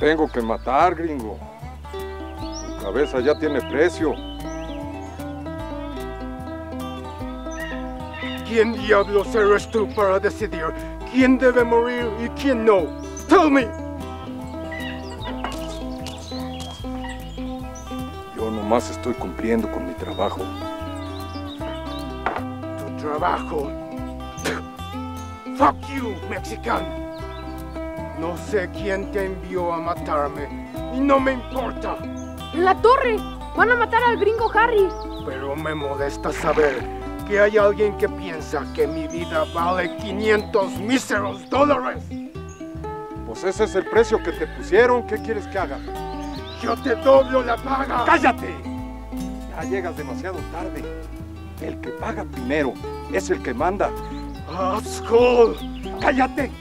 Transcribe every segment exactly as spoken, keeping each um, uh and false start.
tengo que matar, gringo. Tu cabeza ya tiene precio. ¿Quién diablos eres tú para decidir quién debe morir y quién no? Tell me. Yo nomás estoy cumpliendo con mi trabajo. Tu trabajo. Fuck you, mexicano. No sé quién te envió a matarme y no me importa. ¡En la torre! ¡Van a matar al gringo Harry! Pero me molesta saber que hay alguien que piensa que mi vida vale quinientos míseros dólares. Pues ese es el precio que te pusieron. ¿Qué quieres que haga? Yo te doblo la paga. ¡Cállate! Ya llegas demasiado tarde. El que paga primero es el que manda. ¡Asshole! ¡Cállate!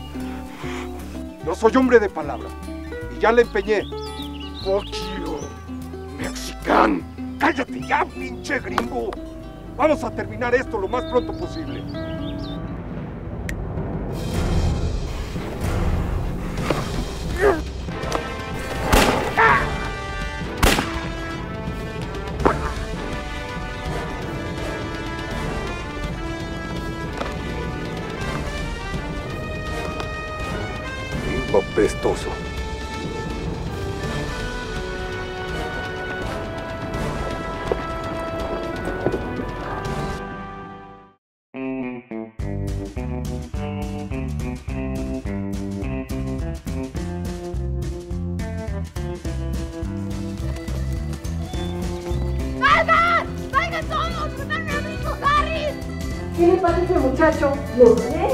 Yo soy hombre de palabra y ya le empeñé. Fuck you, mexicano. ¡Cállate ya, pinche gringo! Vamos a terminar esto lo más pronto posible. Gringo apestoso. ¿Qué le pasa a ese muchacho? ¿Lo sé?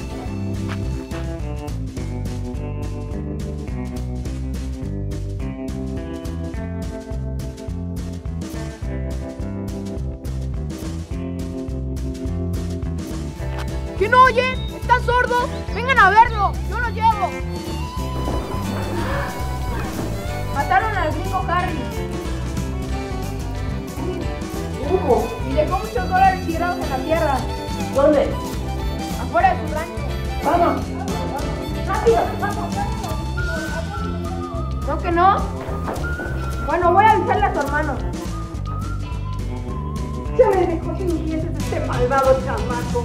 ¿Qué no oyen? ¿Están sordos? ¡Vengan a verlo! ¡Yo lo llevo! Mataron al gringo Harry. ¿Cómo? Y dejó muchos dólares tirados en la tierra. ¿Dónde? Afuera de su rancho. ¡Vamos! ¡Rápido! ¡Vamos! ¿No que no? Bueno, voy a avisarle a tu hermano. Ya me dejó sin dientes este malvado chamaco.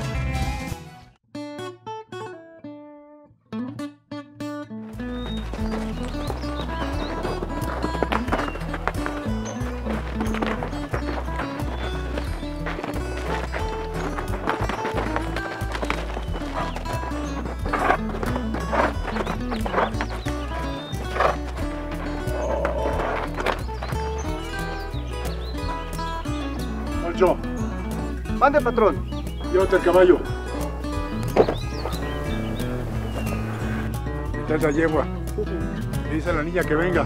Yo. Mande, patrón. Llévate el caballo. Esta es la yegua. Le dice a la niña que venga.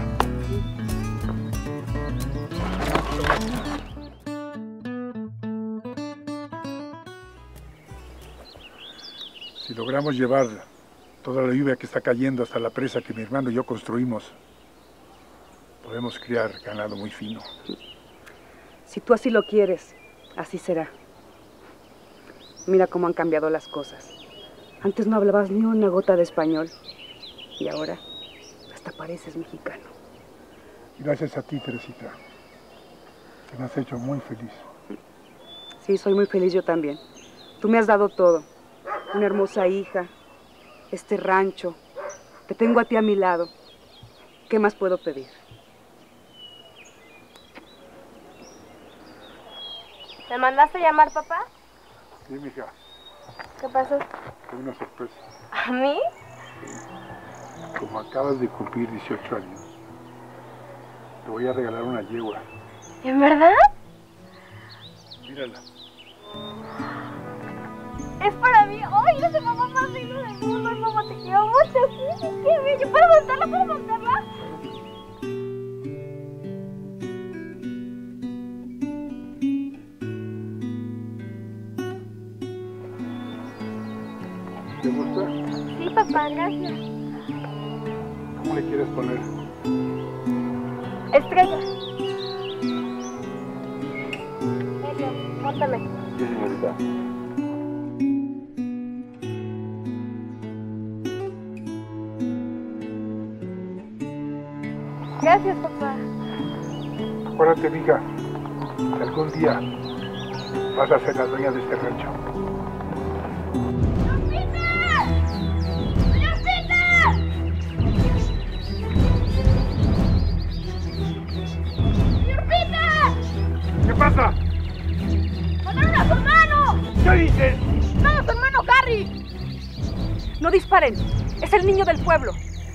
Si logramos llevar toda la lluvia que está cayendo hasta la presa que mi hermano y yo construimos, podemos criar ganado muy fino. Si tú así lo quieres, así será. Mira cómo han cambiado las cosas. Antes no hablabas ni una gota de español. Y ahora hasta pareces mexicano. Gracias a ti, Teresita. Que me has hecho muy feliz. Sí, soy muy feliz yo también. Tú me has dado todo. Una hermosa hija, este rancho. Te tengo a ti a mi lado. ¿Qué más puedo pedir? ¿Me mandaste a llamar, papá? Sí, mija. ¿Qué pasó? Tengo una sorpresa. ¿A mí? Como acabas de cumplir dieciocho años, te voy a regalar una yegua. ¿En verdad? Mírala. Es para mí. ¡Ay, eres el mamá más lindo del mundo! Ay, mamá, te quiero mucho. Sí, qué bello. ¿Puedo montarla? ¿Puedo montarla? ¿Te gusta? Sí, papá, gracias. ¿Cómo le quieres poner? Estrella. Elio, móntame. Sí, señorita. Gracias, papá. Acuérdate, amiga, que algún día vas a ser la dueña de este rancho. ¿Qué pasa? ¡Mataron a su hermano! ¿Qué dices? ¡No, a su hermano Harry! No disparen. Es el niño del pueblo.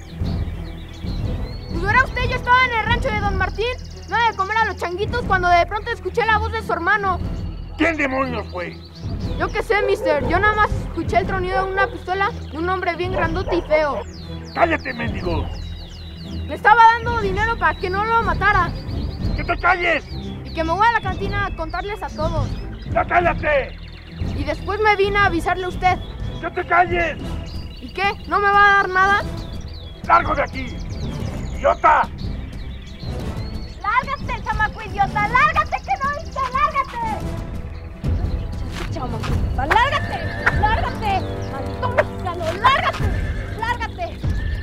Pues verá usted, yo estaba en el rancho de Don Martín, dando de comer a los changuitos cuando de pronto escuché la voz de su hermano. ¿Quién demonios fue? Yo qué sé, mister. Yo nada más escuché el tronido de una pistola de un hombre bien grandote y feo. ¡Cállate, mendigo! Me estaba dando dinero para que no lo matara. ¡Que te calles! Y que me voy a la cantina a contarles a todos. ¡Ya cállate! Y después me vine a avisarle a usted. ¡Que te calles! ¿Y qué? ¿No me va a dar nada? ¡Largo de aquí! ¡Idiota! ¡Lárgate, chamaco idiota! ¡Lárgate, que no viste! ¡Lárgate! ¡Chamaco idiota! ¡Lárgate! ¡Lárgate! ¡Maldito mexicano! ¡Lárgate! ¡Lárgate!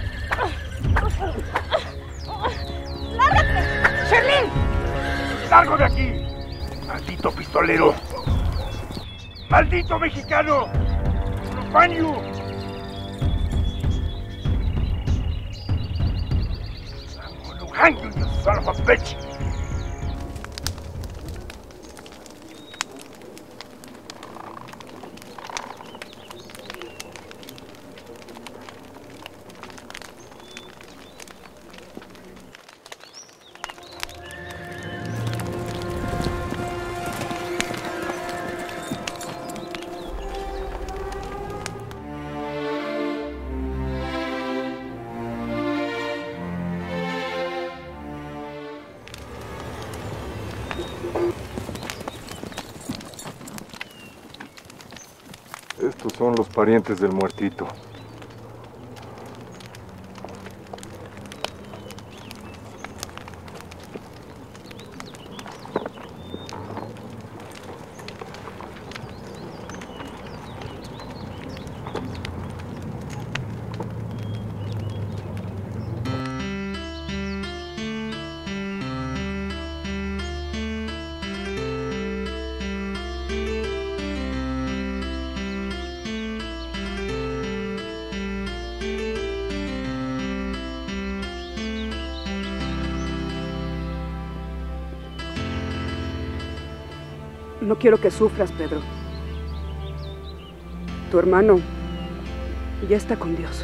¡Lárgate! ¡Sherlyn! ¡Largo de aquí! ¡Maldito pistolero! ¡Maldito mexicano! ¡Profanio! I'm gonna hang you, you son of a bitch! Estos son los parientes del muertito. No quiero que sufras, Pedro. Tu hermano ya está con Dios.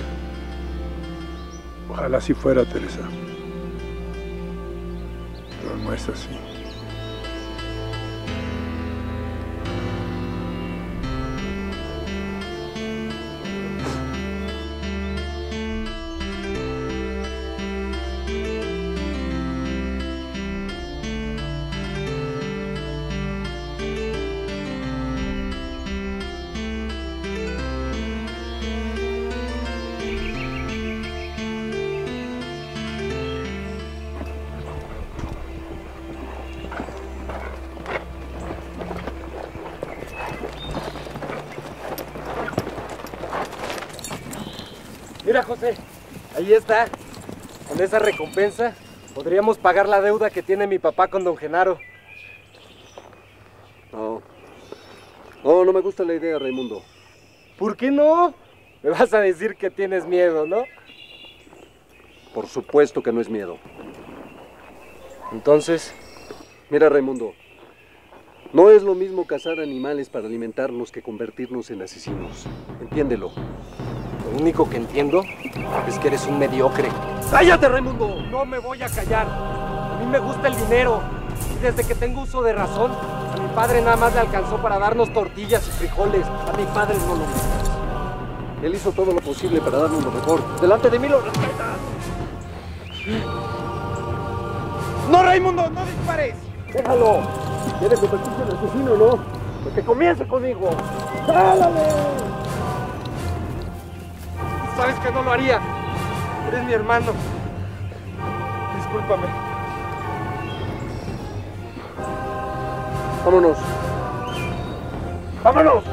Ojalá así fuera, Teresa. Pero no es así. Mira, José, ahí está. Con esa recompensa podríamos pagar la deuda que tiene mi papá con don Genaro. No. No, no me gusta la idea, Raimundo. ¿Por qué no? Me vas a decir que tienes miedo, ¿no? Por supuesto que no es miedo. Entonces, mira, Raimundo, no es lo mismo cazar animales para alimentarnos que convertirnos en asesinos. Entiéndelo. Lo único que entiendo es que eres un mediocre. ¡Cállate, Raimundo! No me voy a callar. A mí me gusta el dinero. Y desde que tengo uso de razón, a mi padre nada más le alcanzó para darnos tortillas y frijoles. A mi padre no lo mereces. Él hizo todo lo posible para darnos lo mejor. Delante de mí lo respeta. ¡No, Raimundo! ¡No dispares! ¡Déjalo! ¿Quieres convertirse en asesino o no? Pues que comience conmigo. ¡Jálale! Sabes que no lo haría. Eres mi hermano. Discúlpame. Vámonos. ¡Vámonos!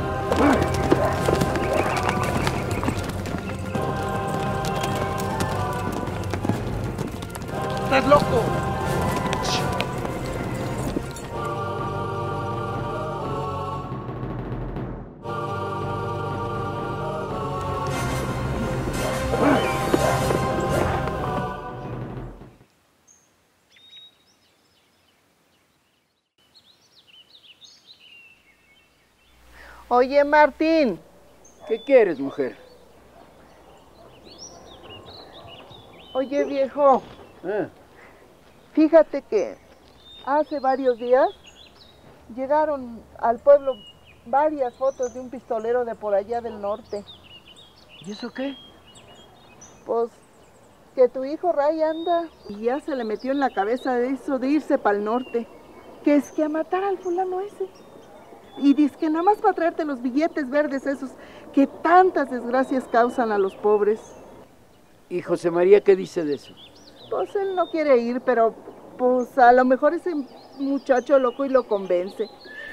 ¡Estás loco! Oye, Martín. ¿Qué quieres, mujer? Oye, viejo. Ah. Fíjate que hace varios días llegaron al pueblo varias fotos de un pistolero de por allá del norte. ¿Y eso qué? Pues que tu hijo Ray anda y ya se le metió en la cabeza de eso de irse para el norte. Que es que a matar al fulano ese. Y dice que nada más para traerte los billetes verdes esos que tantas desgracias causan a los pobres. ¿Y José María qué dice de eso? Pues él no quiere ir, pero pues a lo mejor ese muchacho loco y lo convence.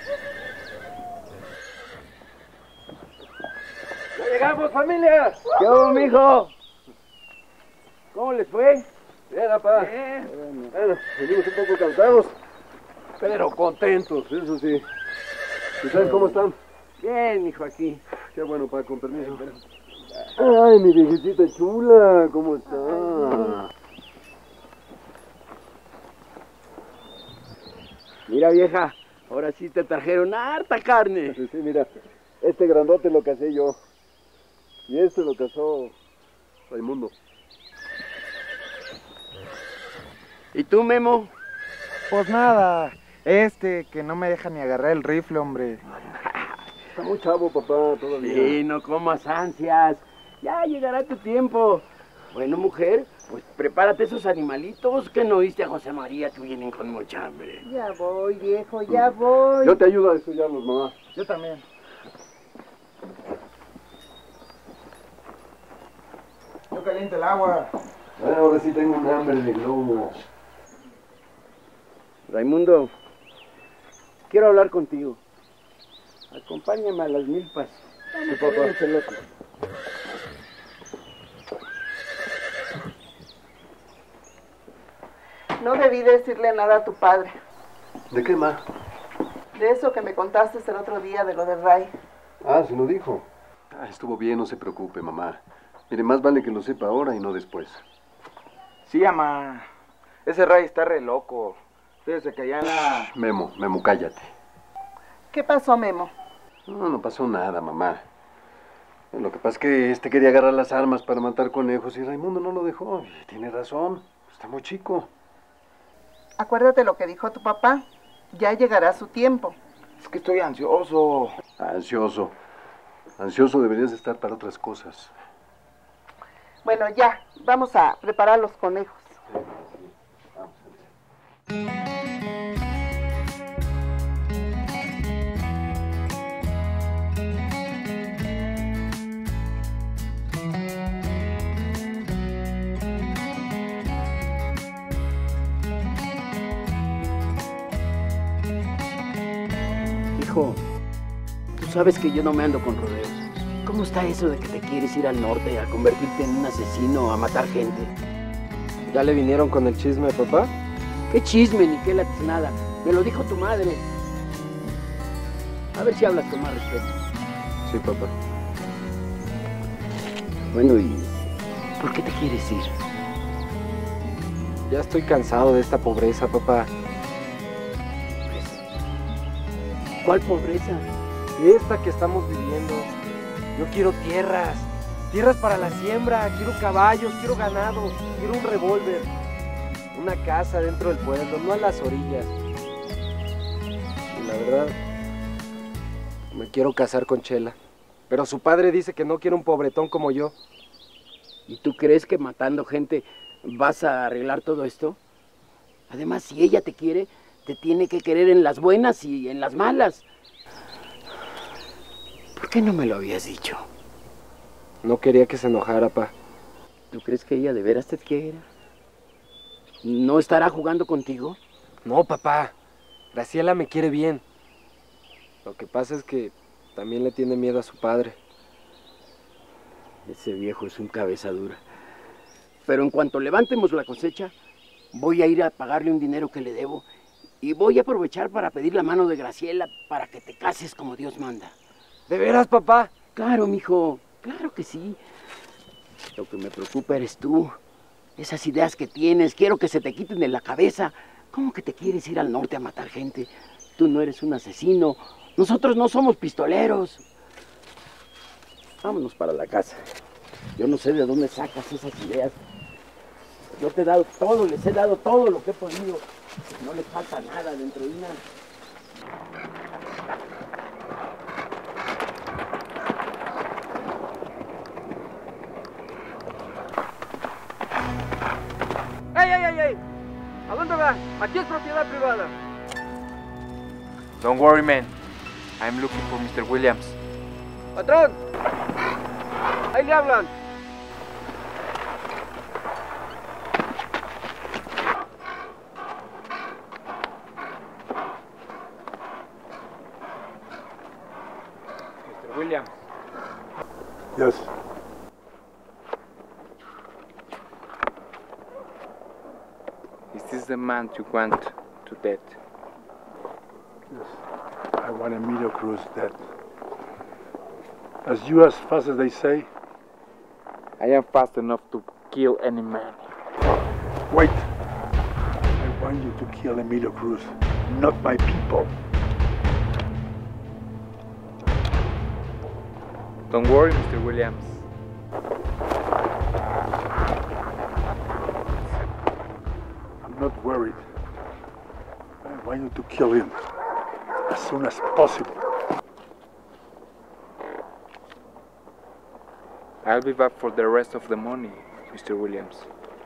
¡Ya llegamos, familia! ¿Qué hubo, mijo? ¿Cómo les fue? Bien, papá. Bien. Bueno, bueno, venimos un poco cansados, pero contentos, eso sí. ¿Ustedes cómo están? Bien, hijo, aquí. Qué bueno, papá, con permiso. Ay, mi viejecita chula, ¿cómo está? Mira, vieja, ahora sí te trajeron harta carne. Sí, sí, mira, este grandote lo casé yo. Y este lo casó Raimundo. ¿Y tú, Memo? Pues nada, este que no me deja ni agarrar el rifle, hombre. Está muy chavo, papá, todavía. Sí, no comas ansias. Ya llegará tu tiempo. Bueno, mujer, pues prepárate esos animalitos que no oíste a José María que vienen con mucha hambre. Ya voy, viejo, ya voy. Yo te ayudo a estudiarlos, mamá. Yo también. Yo caliento el agua. Ahora sí tengo un hambre de globo. Raimundo, quiero hablar contigo. Acompáñame a las milpas. Sí, papá. No debí decirle nada a tu padre. ¿De qué, ma? De eso que me contaste el otro día, de lo de Ray. Ah, se lo dijo. Ah, estuvo bien, no se preocupe, mamá. Mire, más vale que lo sepa ahora y no después. Sí, mamá. Ese Ray está re loco. Fíjese que allá en la... Memo, Memo, cállate. ¿Qué pasó, Memo? No, no pasó nada, mamá. Lo que pasa es que este quería agarrar las armas para matar conejos y Raimundo no lo dejó. Y tiene razón, está muy chico. Acuérdate lo que dijo tu papá. Ya llegará su tiempo. Es que estoy ansioso. Ansioso. Ansioso deberías estar para otras cosas. Bueno, ya. Vamos a preparar los conejos. Hijo, tú sabes que yo no me ando con rodeos. ¿Cómo está eso de que te quieres ir al norte a convertirte en un asesino, a matar gente? ¿Ya le vinieron con el chisme, papá? ¿Qué chisme ni qué nada? Me lo dijo tu madre. A ver si hablas con más respeto. Sí, papá. Bueno, ¿y por qué te quieres ir? Ya estoy cansado de esta pobreza, papá. ¿Cuál pobreza? Esta que estamos viviendo. Yo quiero tierras. Tierras para la siembra. Quiero caballos, quiero ganado. Quiero un revólver. Una casa dentro del pueblo, no a las orillas. Y la verdad, me quiero casar con Chela. Pero su padre dice que no quiere un pobretón como yo. ¿Y tú crees que matando gente vas a arreglar todo esto? Además, si ella te quiere, te tiene que querer en las buenas y en las malas. ¿Por qué no me lo habías dicho? No quería que se enojara, pa. ¿Tú crees que ella de veras te quiera? ¿No estará jugando contigo? No, papá. Graciela me quiere bien. Lo que pasa es que también le tiene miedo a su padre. Ese viejo es un cabeza dura. Pero en cuanto levantemos la cosecha, Voy a ir a pagarle un dinero que le debo y voy a aprovechar para pedir la mano de Graciela para que te cases como Dios manda. ¿De veras, papá? Claro, mijo, claro que sí. Lo que me preocupa eres tú. Esas ideas que tienes, quiero que se te quiten de la cabeza. ¿Cómo que te quieres ir al norte a matar gente? Tú no eres un asesino. Nosotros no somos pistoleros. Vámonos para la casa. Yo no sé de dónde sacas esas ideas. Yo te he dado todo, les he dado todo lo que he podido. No les falta nada dentro de una... ¡Ey, ey, ey, ey! ¿A dónde va? Aquí es propiedad privada. Don't worry, man. I'm looking for mister Williams. ¡Patrón! ¡Ahí le hablan! mister Williams. Yes. Is this the man you want to death? Yes. I want Emilio Cruz dead. As you as fast as they say? I am fast enough to kill any man. Wait. I want you to kill Emilio Cruz, not my people. Don't worry, mister Williams. I'm not worried. I want you to kill him as soon as possible. I'll be back for the rest of the money, mister Williams.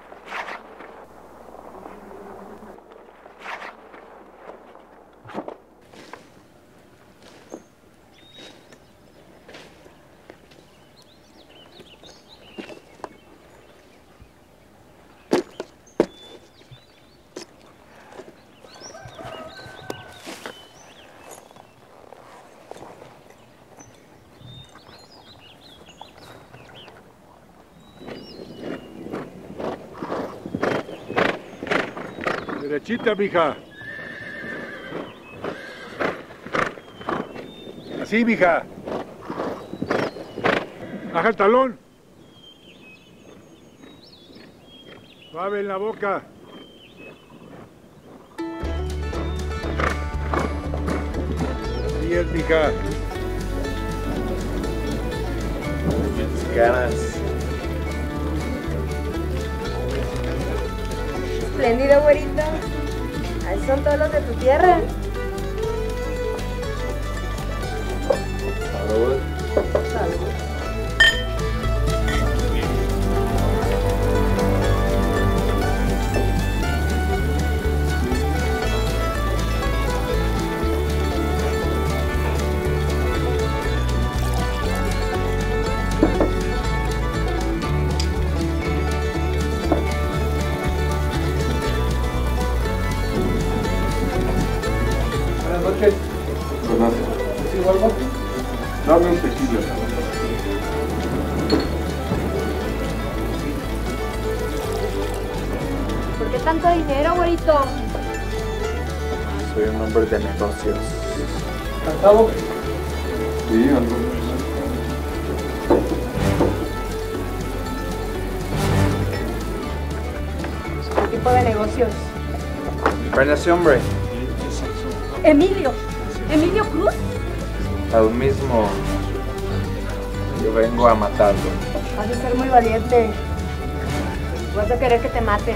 Derechita, mija. Así, mija. Baja el talón. Suave en la boca. Así es, mija. Mis caras. Espléndido, güerito. Ahí son todos los de tu tierra. Salud. Salud. ¿Consigo algo? Dame un tequila. ¿Por qué tanto dinero, güerito? Soy un hombre de negocios. ¿Cansado? Sí, algo. ¿Qué tipo de negocios? Ven ese hombre. Emilio. ¿Emilio Cruz? Al mismo. Yo vengo a matarlo. Vas a ser muy valiente. Vas a querer que te maten.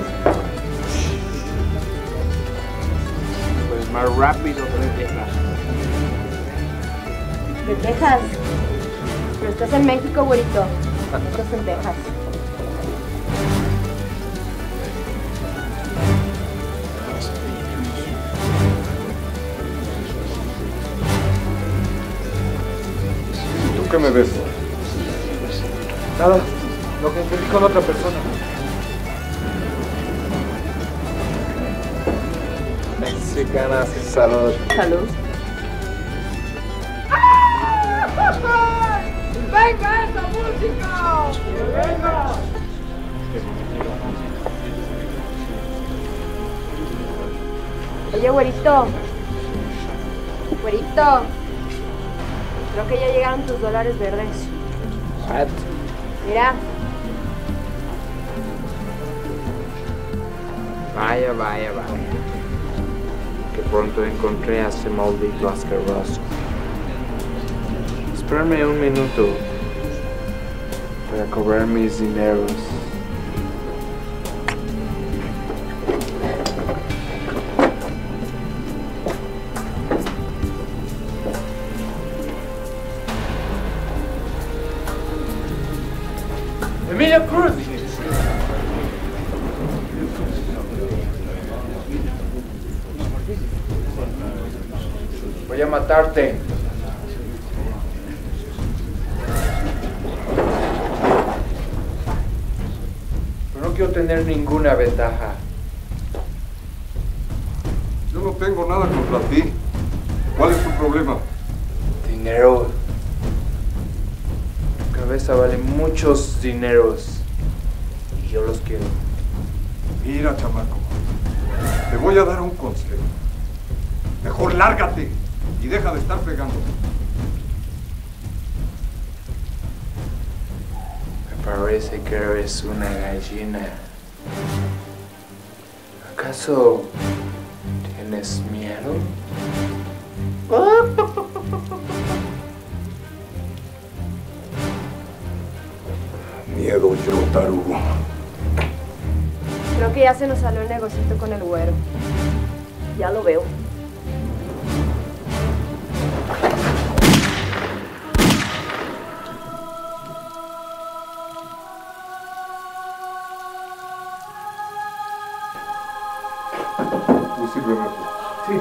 Pues más rápido de Texas. ¿De Texas? Pero estás en México, güerito. No estás en Texas. ¿Qué me ves? Nada, lo que entendí con otra persona. Mexicanas, salud. Salud. ¡Venga esa música! ¡Que venga! Oye, güerito. Güerito. Creo que ya llegaron tus dólares verdes. What? Mira. Vaya, vaya, vaya. Que pronto encontré a ese maldito asqueroso. Espérame un minuto para cobrar mis dineros. Emilio Cruz. Voy a matarte. Pero no quiero tener ninguna ventaja. Yo no tengo nada contra ti. ¿Cuál es tu problema? Dinero. Tu cabeza vale muchos dineros. Y yo los quiero. Mira, chamaco. Te voy a dar un consejo. Mejor lárgate y deja de estar pegando. Me parece que eres una gallina. ¿Acaso tienes miedo? Miedo yo, tarugo. Creo que ya se nos salió el negocito con el güero. Ya lo veo. ¿Tú sirve, Marco? Sí.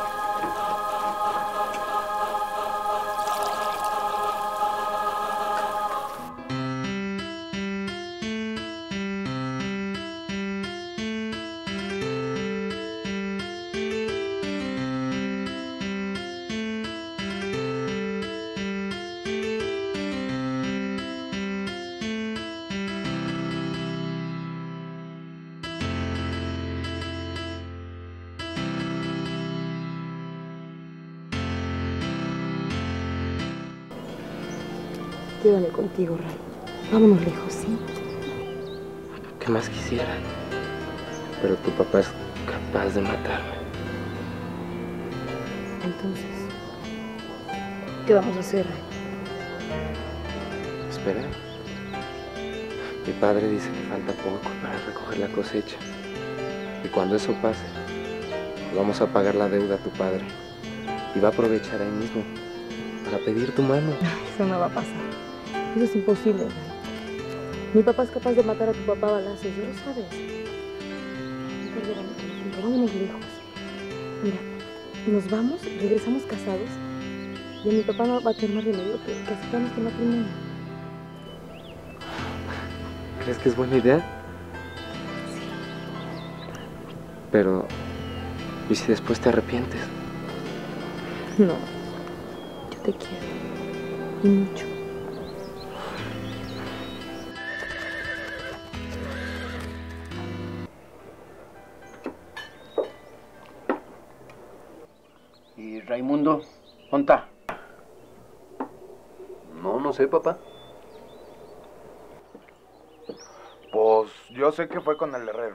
Quédame contigo, Ray. Vámonos lejos, ¿sí? ¿Qué más quisiera? Pero tu papá es capaz de matarme. Entonces, ¿qué vamos a hacer, Ray? Espera. Mi padre dice que falta poco para recoger la cosecha. Y cuando eso pase, vamos a pagar la deuda a tu padre. Y va a aprovechar ahí mismo para pedir tu mano. Eso no va a pasar. Eso es imposible, Ray. Mi papá es capaz de matar a tu papá a balazos, ya lo sabes. Vámonos lejos. Mira, nos vamos, regresamos casados y a mi papá no va a tener más remedio que, que aceptar nuestro matrimonio. ¿Crees que es buena idea? Sí. Pero, ¿y si después te arrepientes? No, yo te quiero. Y mucho. ¿Y Raimundo? ¿Dónde está? No, no sé, papá. Pues yo sé que fue con el herrero.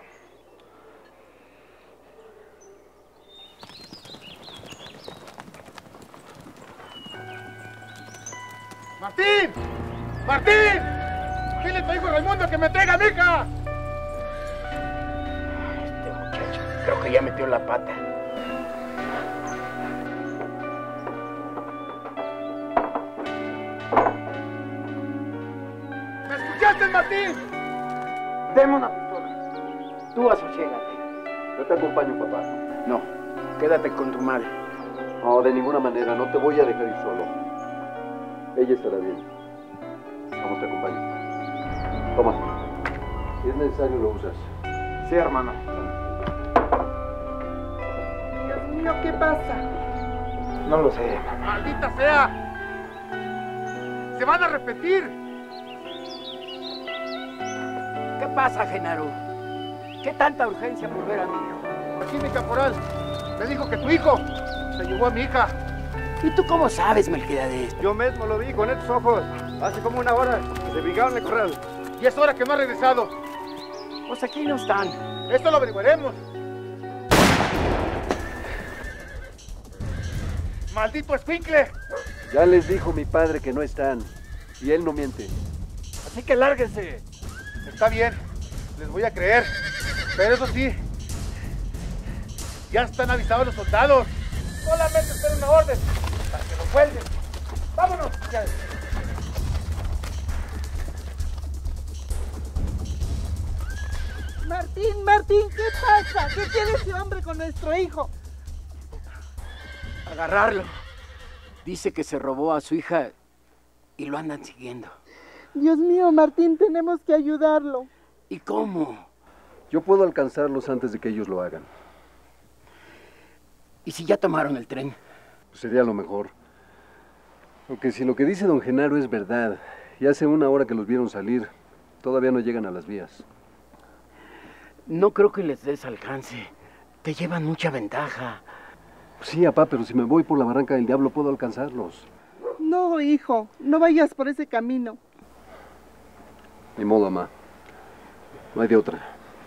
¡Martín! ¡Martín! Dile a tu hijo Raimundo que me traiga a mi hija. Este muchacho, creo que ya metió la pata. ¿Me escuchaste, Martín? Deme una pistola. Tú asociégate. Yo te acompaño, papá. No, quédate con tu madre. No, de ninguna manera, no te voy a dejar ir solo. Ella estará bien. Vamos, te acompaño. Toma. Si es necesario, lo usas. Sí, hermano. Dios mío, ¿qué pasa? No lo sé. ¡Maldita sea! ¡Se van a repetir! ¿Qué pasa, Genaro? ¿Qué tanta urgencia por ver a mi hijo? Aquí mi caporal me dijo que tu hijo se llevó a mi hija. ¿Y tú cómo sabes, Melquiades? Yo mismo lo vi con estos ojos. Hace como una hora que se brincaron en el corral. Y es hora que no ha regresado. Pues aquí no están. Esto lo averiguaremos. ¡Maldito escuincle! Ya les dijo mi padre que no están. Y él no miente. Así que lárguense. Está bien, les voy a creer. Pero eso sí, ya están avisados los soldados. Solamente esperen una orden para que lo cuelguen. ¡Vámonos! Ya. Martín, Martín, ¿qué pasa? ¿Qué tiene ese hombre con nuestro hijo? Agarrarlo. Dice que se robó a su hija y lo andan siguiendo. Dios mío, Martín, tenemos que ayudarlo. ¿Y cómo? Yo puedo alcanzarlos antes de que ellos lo hagan. ¿Y si ya tomaron el tren? Pues sería lo mejor. Aunque si lo que dice don Genaro es verdad, y hace una hora que los vieron salir, todavía no llegan a las vías. No creo que les des alcance. Te llevan mucha ventaja. Sí, papá, pero si me voy por la barranca del diablo puedo alcanzarlos. No, hijo, no vayas por ese camino. Ni modo, mamá. No hay de otra.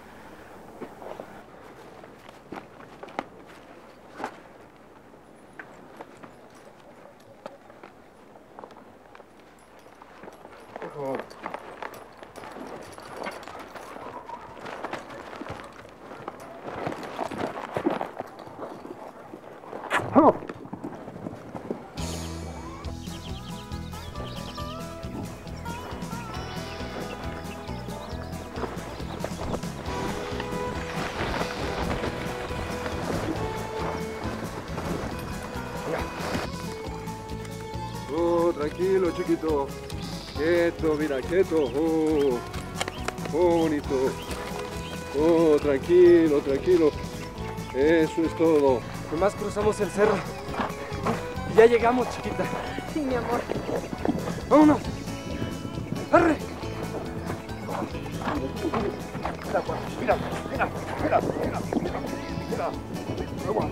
Oh, tranquilo, chiquito. Quieto, mira, quieto. Oh, oh, bonito. Oh, tranquilo, tranquilo. Eso es todo. Nomás cruzamos el cerro. Y ya llegamos, chiquita. Sí, mi amor. ¡Vámonos! ¡Arre! Mira, mira, mira, mira, mira, mira. Agua.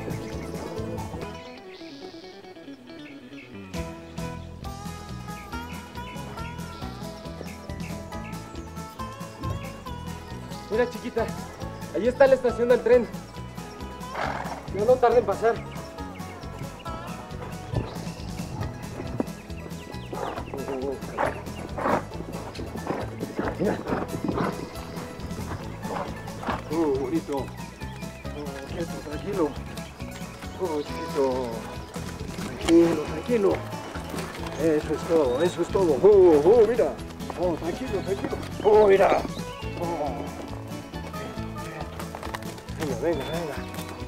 Mira, chiquita, allí está la estación del tren. No, no tarde en pasar. Mira. Oh, bonito. Oh, quieto, tranquilo. Oh, chiquito. Tranquilo, tranquilo. Eso es todo, eso es todo. Oh, oh, mira. Oh, tranquilo, tranquilo. Oh, mira. Oh. Venga, venga, venga.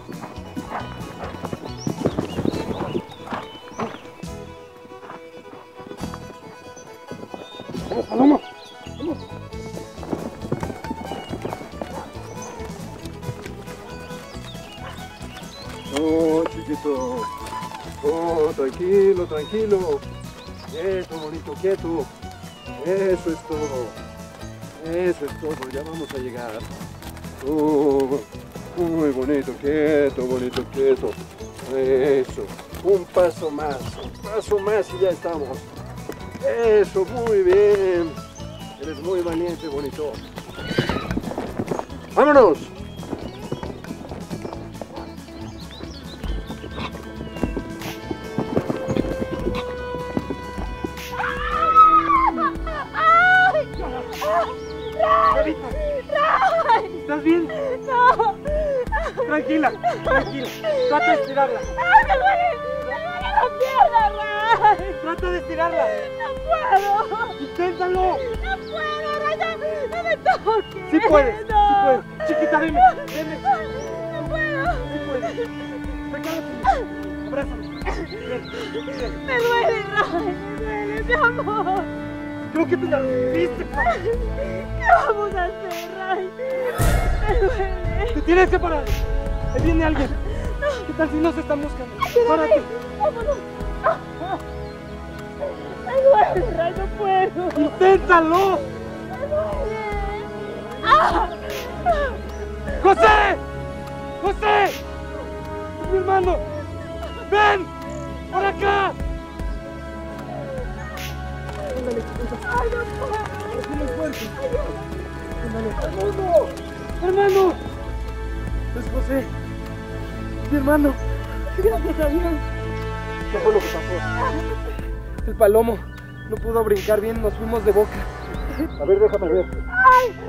Vamos, Paloma. Vamos. Oh, chiquito. Oh, tranquilo, tranquilo. Quieto, bonito, quieto. Eso es todo. Eso es todo. Ya vamos a llegar. Oh, muy bonito, quieto, bonito, quieto. Eso. Un paso más. Un paso más y ya estamos. Eso, muy bien. Eres muy valiente, bonito. ¡Vámonos! ¿Estás bien? No. Tranquila, tranquila. Trata de estirarla. ¡Ay, me duele! ¡Me duele la pierna, Ray! Trata de estirarla. ¡No puedo! ¡Inténtalo! ¡No puedo, Ray! ¡No, no me toques! Sí puedes, no. sí puedes. Chiquita, dime, dime. ¡No puedo! Sí puedes. Recálate. Abrázame. Bien, bien. ¡Me duele, Ray! ¡Me duele, mi amor! Creo que te la rompiste, papá. ¿Qué vamos a hacer, Ray? ¡Me duele! Te tienes que parar. Ahí viene alguien. ¿Qué tal si nos están buscando? Párate. ¡Vámonos! ¡Me duele, Ray! ¡No puedo! ¡Inténtalo! ¡Me duele! ¡Ah! ¡José! ¡José! hermano! ¡Ven! ¡Por acá! ¡Ay, doctor! ¡Hermano! ¡Hermano! Es José. Mi hermano. Gracias a Dios. ¿Qué fue lo que pasó? El palomo no pudo brincar bien, nos fuimos de boca. A ver, déjame ver. ¡Ay!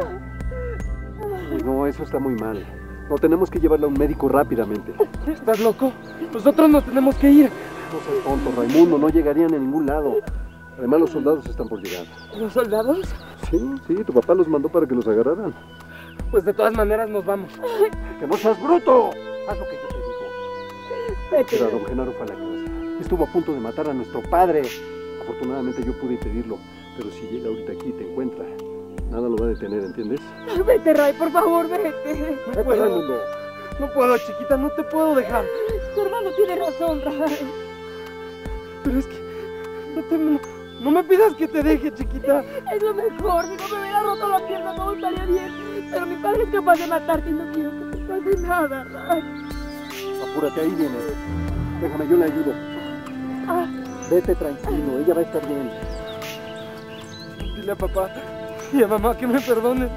No, eso está muy mal. No, tenemos que llevarla a un médico rápidamente. ¿Estás loco? Nosotros nos tenemos que ir. No seas tonto, Raimundo, no llegarían a ningún lado. Además, los soldados están por llegar. ¿Los soldados? Sí, sí, tu papá los mandó para que los agarraran. Pues de todas maneras nos vamos. ¡Que no seas bruto! Haz lo que yo te digo. Pero don Genaro fue a la casa. Estuvo a punto de matar a nuestro padre. Afortunadamente yo pude impedirlo. Pero si llega ahorita aquí y te encuentra, nada lo va a detener, ¿entiendes? Vete, Ray, por favor, vete. No puedo, Raimundo. No puedo, chiquita, no te puedo dejar. Tu hermano tiene razón, Ray. Pero es que no, te, no, no me pidas que te deje, chiquita. Es lo mejor. Si no me hubiera roto la pierna, todo estaría bien. Pero mi padre es capaz de matarte y no quiero que te pase nada, Ray. Apúrate, ahí viene. Déjame, yo le ayudo. Ah. Vete tranquilo, ella va a estar bien. Dile a papá y a mamá que me perdonen.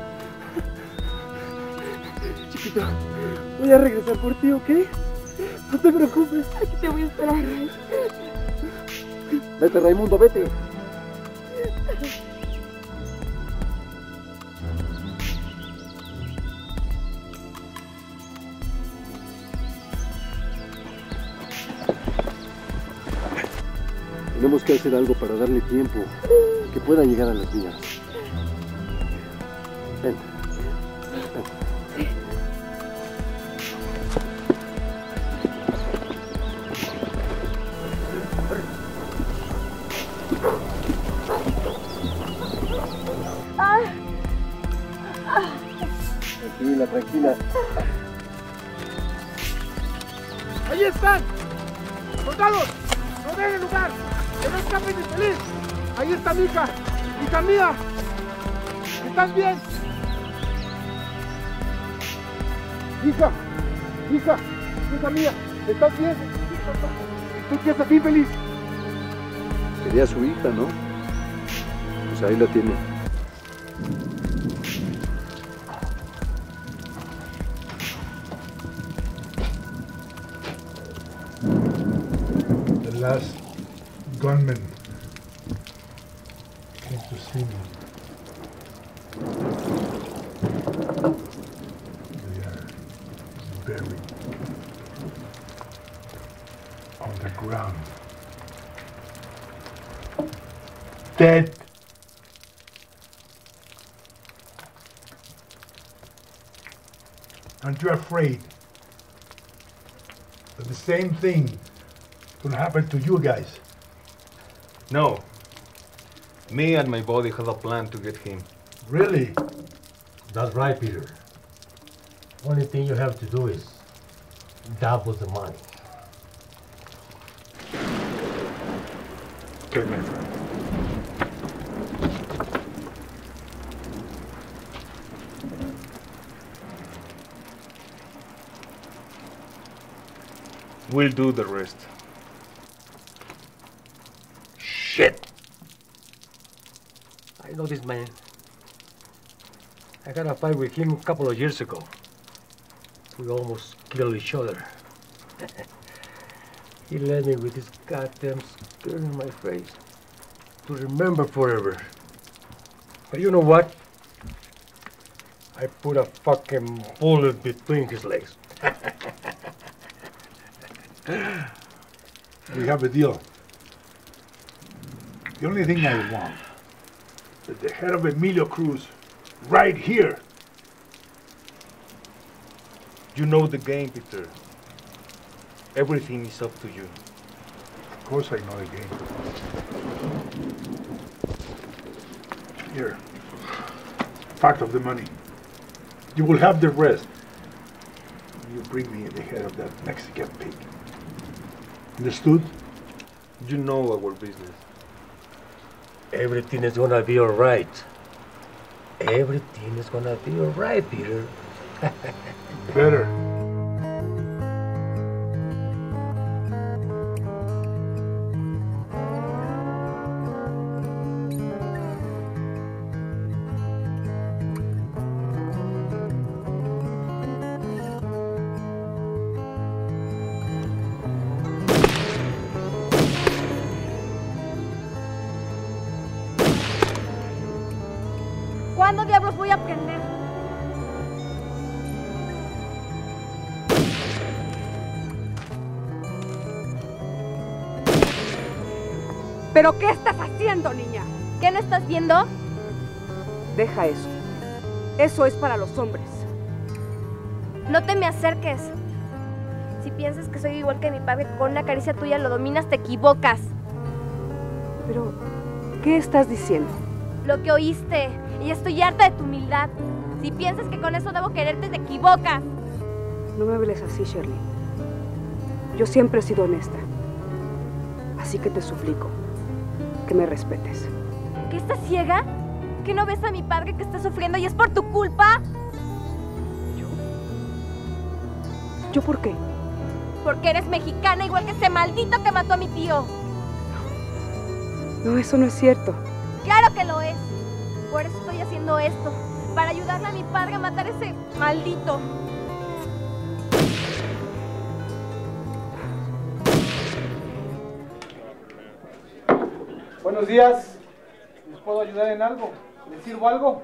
Chiquito, voy a regresar por ti, ¿ok? No te preocupes. Aquí te voy a esperar, Ray. Vete, Raimundo, vete. Tenemos que hacer algo para darle tiempo, que pueda llegar a las vías. Ven. Ven. Tranquila, tranquila. ¡Ahí están! ¡Soldados! ¡No den el lugar! ¡Que no escapen de feliz! ¡Ahí está mi hija! ¡Hija mía! ¿Estás bien? ¡Hija! ¡Hija! ¡Hija mía! ¿Estás bien? ¿Tú qué estás bien feliz? Quería a su hija, ¿no? Pues ahí la tiene. The last gunman came to see me. They are buried on the ground. Dead. Aren't you afraid that the same thing could happen to you guys? No. Me and my body have a plan to get him. Really? That's right, Peter. Only thing you have to do is double the money. Okay, my friend. We'll do the rest. Shit! I know this man. I got a fight with him a couple of years ago. We almost killed each other. He left me with this goddamn scar in my face to remember forever. But you know what? I put a fucking bullet between his legs. We have a deal. The only thing I want is the head of Emilio Cruz right here. You know the game, Peter. Everything is up to you. Of course I know the game. Here. Part of the money. You will have the rest. You bring me the head of that Mexican pig. Understood? You know our business. Everything is gonna be all right. Everything is gonna be all right, Peter. Better. voy a aprender. ¿Pero qué estás haciendo, niña? ¿Qué no estás viendo? Deja eso. Eso es para los hombres. No te me acerques. Si piensas que soy igual que mi padre, que con una caricia tuya lo dominas, te equivocas. Pero, ¿qué estás diciendo? Lo que oíste. Y estoy harta de tu humildad. Si piensas que con eso debo quererte, te equivocas. No me hables así, Shirley. Yo siempre he sido honesta. Así que te suplico que me respetes. ¿Qué estás ciega? ¿Que no ves a mi padre que está sufriendo y es por tu culpa? ¿Yo? ¿Yo por qué? Porque eres mexicana igual que ese maldito que mató a mi tío. No, eso no es cierto. Claro que lo es. Por eso estoy haciendo esto. Para ayudarle a mi padre a matar a ese maldito. Buenos días. ¿Les puedo ayudar en algo? ¿Les sirvo algo?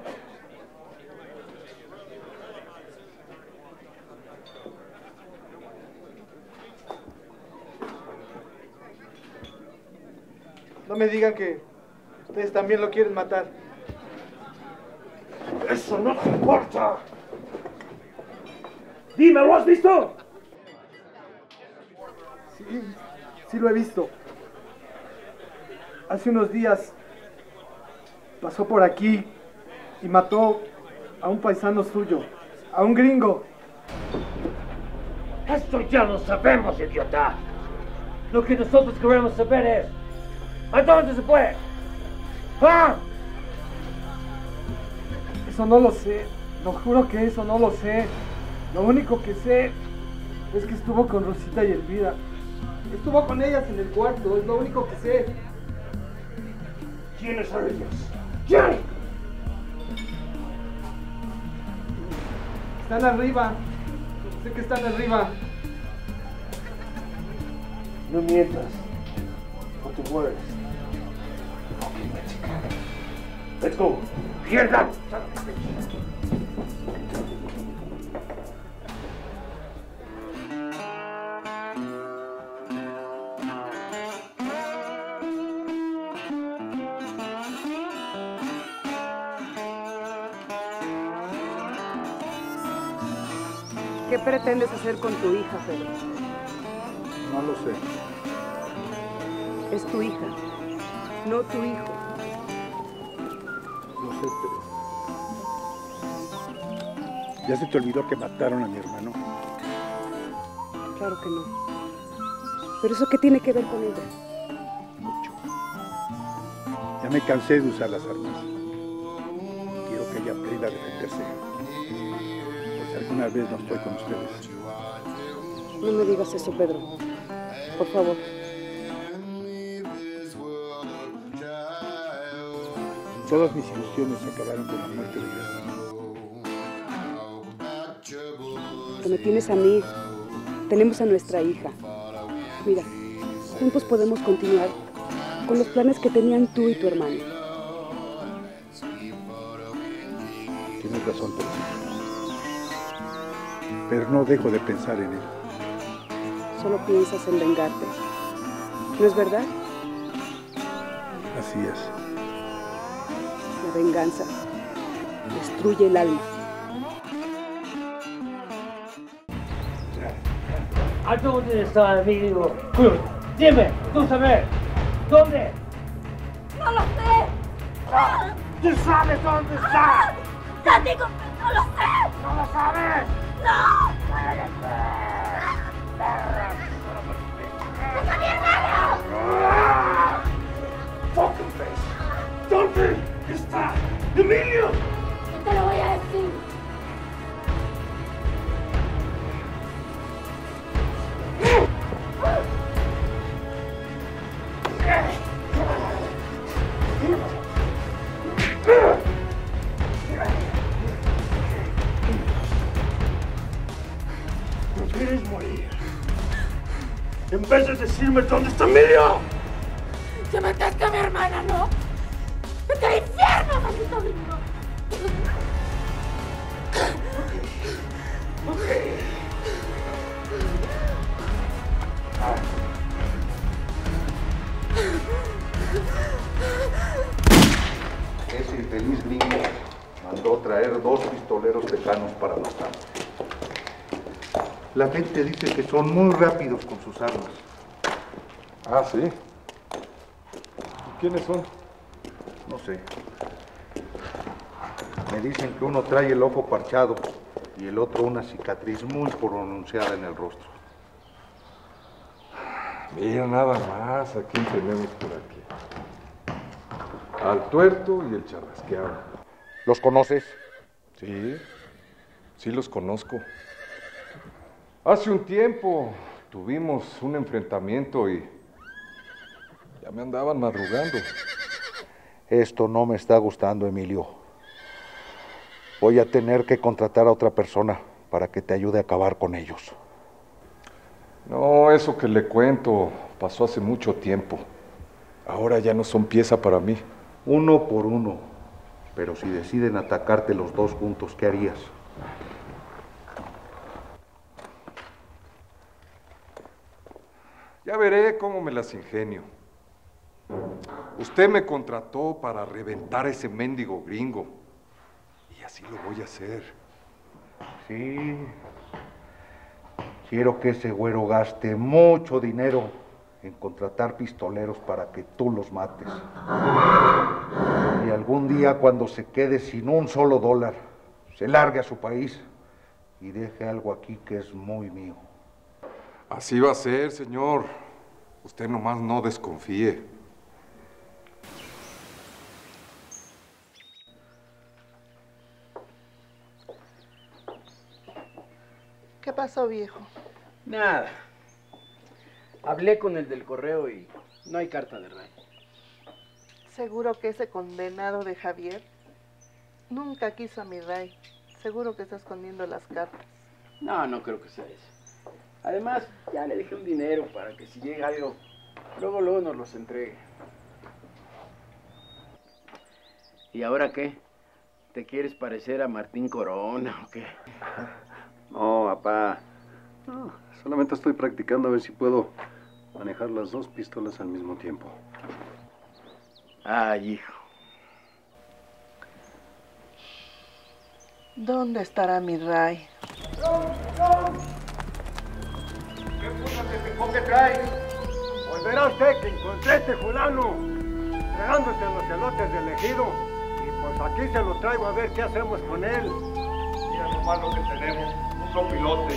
No me digan que ustedes también lo quieren matar. ¡Eso no te importa! ¡Dime, ¿lo has visto? Sí, sí lo he visto. Hace unos días pasó por aquí y mató a un paisano suyo, a un gringo. Esto ya lo sabemos, idiota. Lo que nosotros queremos saber es, ¿a dónde se fue? ¿Ah? Eso no lo sé, lo juro que eso no lo sé. Lo único que sé es que estuvo con Rosita y Elvira. Estuvo con ellas en el cuarto, es lo único que sé. ¿Quiénes son ellos? ¿Quién? Están arriba. Sé que están arriba. No mientas. Put the words. Okay, Mexican. Let's go. Hear that? ¿Qué pretendes hacer con tu hija, Pedro? No lo sé. Es tu hija, no tu hijo. Lo sé, Teresa. ¿Ya se te olvidó que mataron a mi hermano? Claro que no. ¿Pero eso qué tiene que ver con ella? Mucho. Ya me cansé de usar las armas. Quiero que ella aprenda a defenderse. Por si alguna vez no estoy con ustedes. No me digas eso, Pedro. Por favor. Todas mis ilusiones acabaron con la muerte de mi hermano. Que me tienes a mí, tenemos a nuestra hija. Mira, juntos podemos continuar con los planes que tenían tú y tu hermano. Tienes razón, Teresa. Pero no dejo de pensar en él. Solo piensas en vengarte. ¿No es verdad? Así es. La venganza destruye el alma. ¿A dónde está Emilio? Dime, tú sabes. ¿Dónde? ¡No lo sé! ¿Tú sabes dónde está? ¡Te digo que no lo sé! ¿No lo sabes? ¡No! ¡Deja mi hermano! ¡Fucking face! ¿Dónde está Emilio? No te lo voy a decir. ¿No quieres morir? En vez de decirme dónde está Emilio. ¡Te mataste a mi hermana, no! ¡Vete al infierno, maldito gringo! Ese infeliz gringo mandó traer dos pistoleros tejanos para matar. La gente dice que son muy rápidos con sus armas. Ah, ¿sí? ¿Y quiénes son? No sé. Me dicen que uno trae el ojo parchado y el otro una cicatriz muy pronunciada en el rostro. Mira nada más a quién tenemos por aquí. Al tuerto y el charrasqueado. ¿Los conoces? Sí, sí los conozco. Hace un tiempo tuvimos un enfrentamiento y ya me andaban madrugando. Esto no me está gustando, Emilio. Voy a tener que contratar a otra persona para que te ayude a acabar con ellos. No, eso que le cuento pasó hace mucho tiempo. Ahora ya no son pieza para mí. Uno por uno. Pero si deciden atacarte los dos juntos, ¿qué harías? Ya veré cómo me las ingenio. Usted me contrató para reventar a ese mendigo gringo. Y así lo voy a hacer. Sí. Quiero que ese güero gaste mucho dinero en contratar pistoleros para que tú los mates. Y algún día, cuando se quede sin un solo dólar, se largue a su país y deje algo aquí que es muy mío. Así va a ser, señor. Usted nomás no desconfíe. ¿Qué pasó, viejo? Nada. Hablé con el del correo y no hay carta de Ray. Seguro que ese condenado de Javier nunca quiso a mi Ray. Seguro que está escondiendo las cartas. No, no creo que sea eso. Además, ya le dejé un dinero para que si llega algo, luego, luego nos los entregue. ¿Y ahora qué? ¿Te quieres parecer a Martín Corona o qué? No, papá. No, solamente estoy practicando a ver si puedo manejar las dos pistolas al mismo tiempo. Ay, hijo. ¿Dónde estará mi Ray? ¿Qué puta te picó que trae? Pues verá usted que encontré este fulano regándose en los elotes del ejido. Y pues aquí se lo traigo a ver qué hacemos con él. Mira lo malo que tenemos, un sopilote.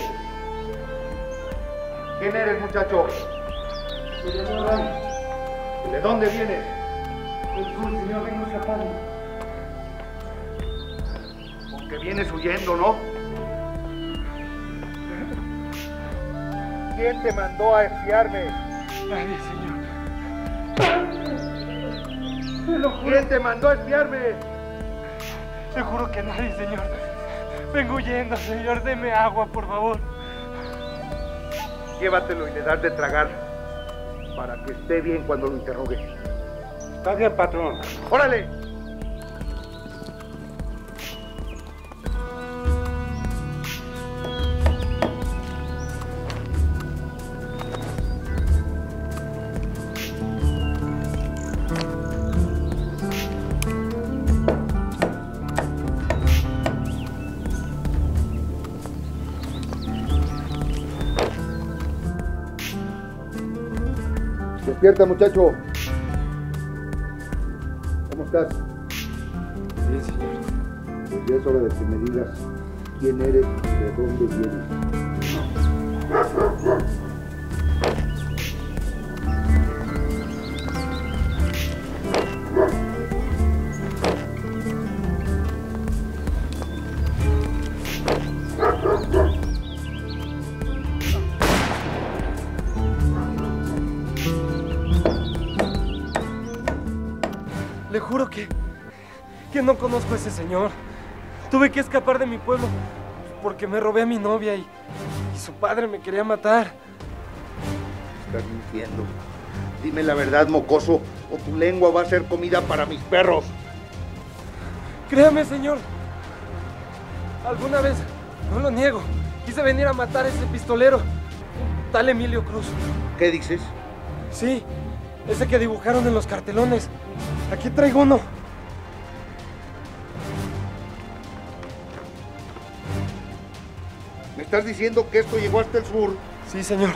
¿Quién eres, muchacho? Soy el Ray. ¿De dónde vienes? Del sur, señor, vengo escapando. Porque vienes huyendo, ¿no? ¿Quién te mandó a espiarme? Nadie, señor. ¿Quién te mandó a espiarme? Te juro que nadie, señor. Vengo huyendo, señor. Deme agua, por favor. Llévatelo y le das de tragar para que esté bien cuando lo interrogue. Está bien, patrón. ¡Órale! Despierta, muchacho. ¿Cómo estás? Bien, señor. Pues ya es hora de que me digas quién eres y de dónde vienes. Le juro que, que no conozco a ese señor. Tuve que escapar de mi pueblo porque me robé a mi novia y, y su padre me quería matar. Estás mintiendo. Dime la verdad, mocoso, o tu lengua va a ser comida para mis perros. Créame, señor. Alguna vez, no lo niego, Quise venir a matar a ese pistolero, tal Emilio Cruz. ¿Qué dices? Sí, ese que dibujaron en los cartelones. Aquí traigo uno. ¿Me estás diciendo que esto llegó hasta el sur? Sí, señor.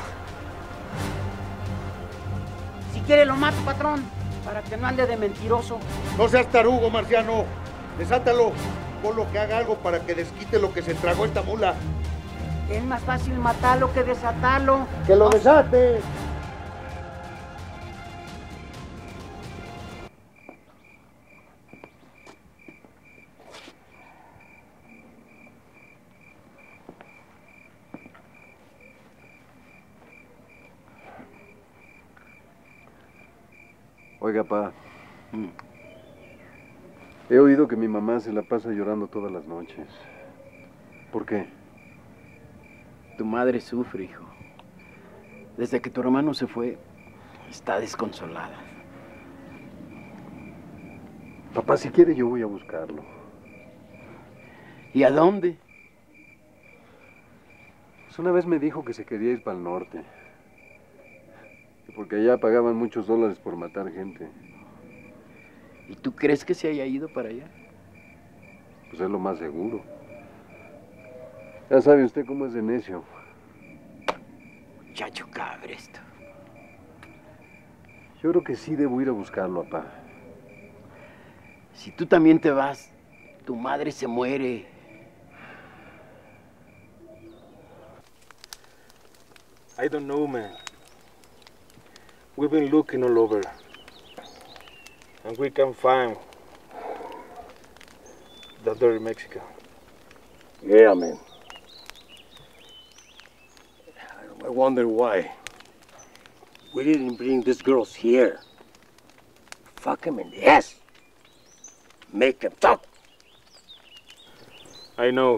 Si quiere lo mato, patrón, para que no ande de mentiroso. No seas tarugo, Marciano. Desátalo. Ponlo que haga algo para que desquite lo que se tragó esta mula. Es más fácil matarlo que desatarlo. ¡Que lo desate! Oiga, pa. He oído que mi mamá se la pasa llorando todas las noches. ¿Por qué? Tu madre sufre, hijo. Desde que tu hermano se fue, está desconsolada. Papá, si quiere yo voy a buscarlo. ¿Y a dónde? Pues una vez me dijo que se quería ir para el norte. Porque allá pagaban muchos dólares por matar gente. ¿Y tú crees que se haya ido para allá? Pues es lo más seguro. Ya sabe usted cómo es de necio. Muchacho cabresto. Yo creo que sí debo ir a buscarlo, papá. Si tú también te vas, tu madre se muere. I don't know, man. We've been looking all over, and we can't find that dirty Mexican. Yeah, man. I wonder why. We didn't bring these girls here. Fuck them in the ass. Make them talk. I know,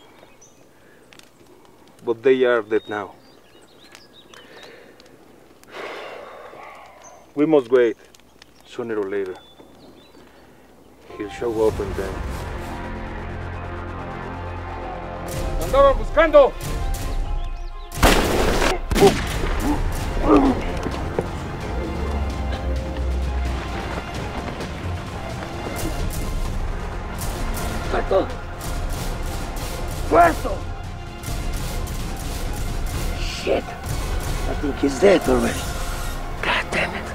but they are dead now. We must wait. Sooner or later, he'll show up and then... ¡Andaban buscando! Pato. Puerto. Shit. I think he's dead already. God damn it.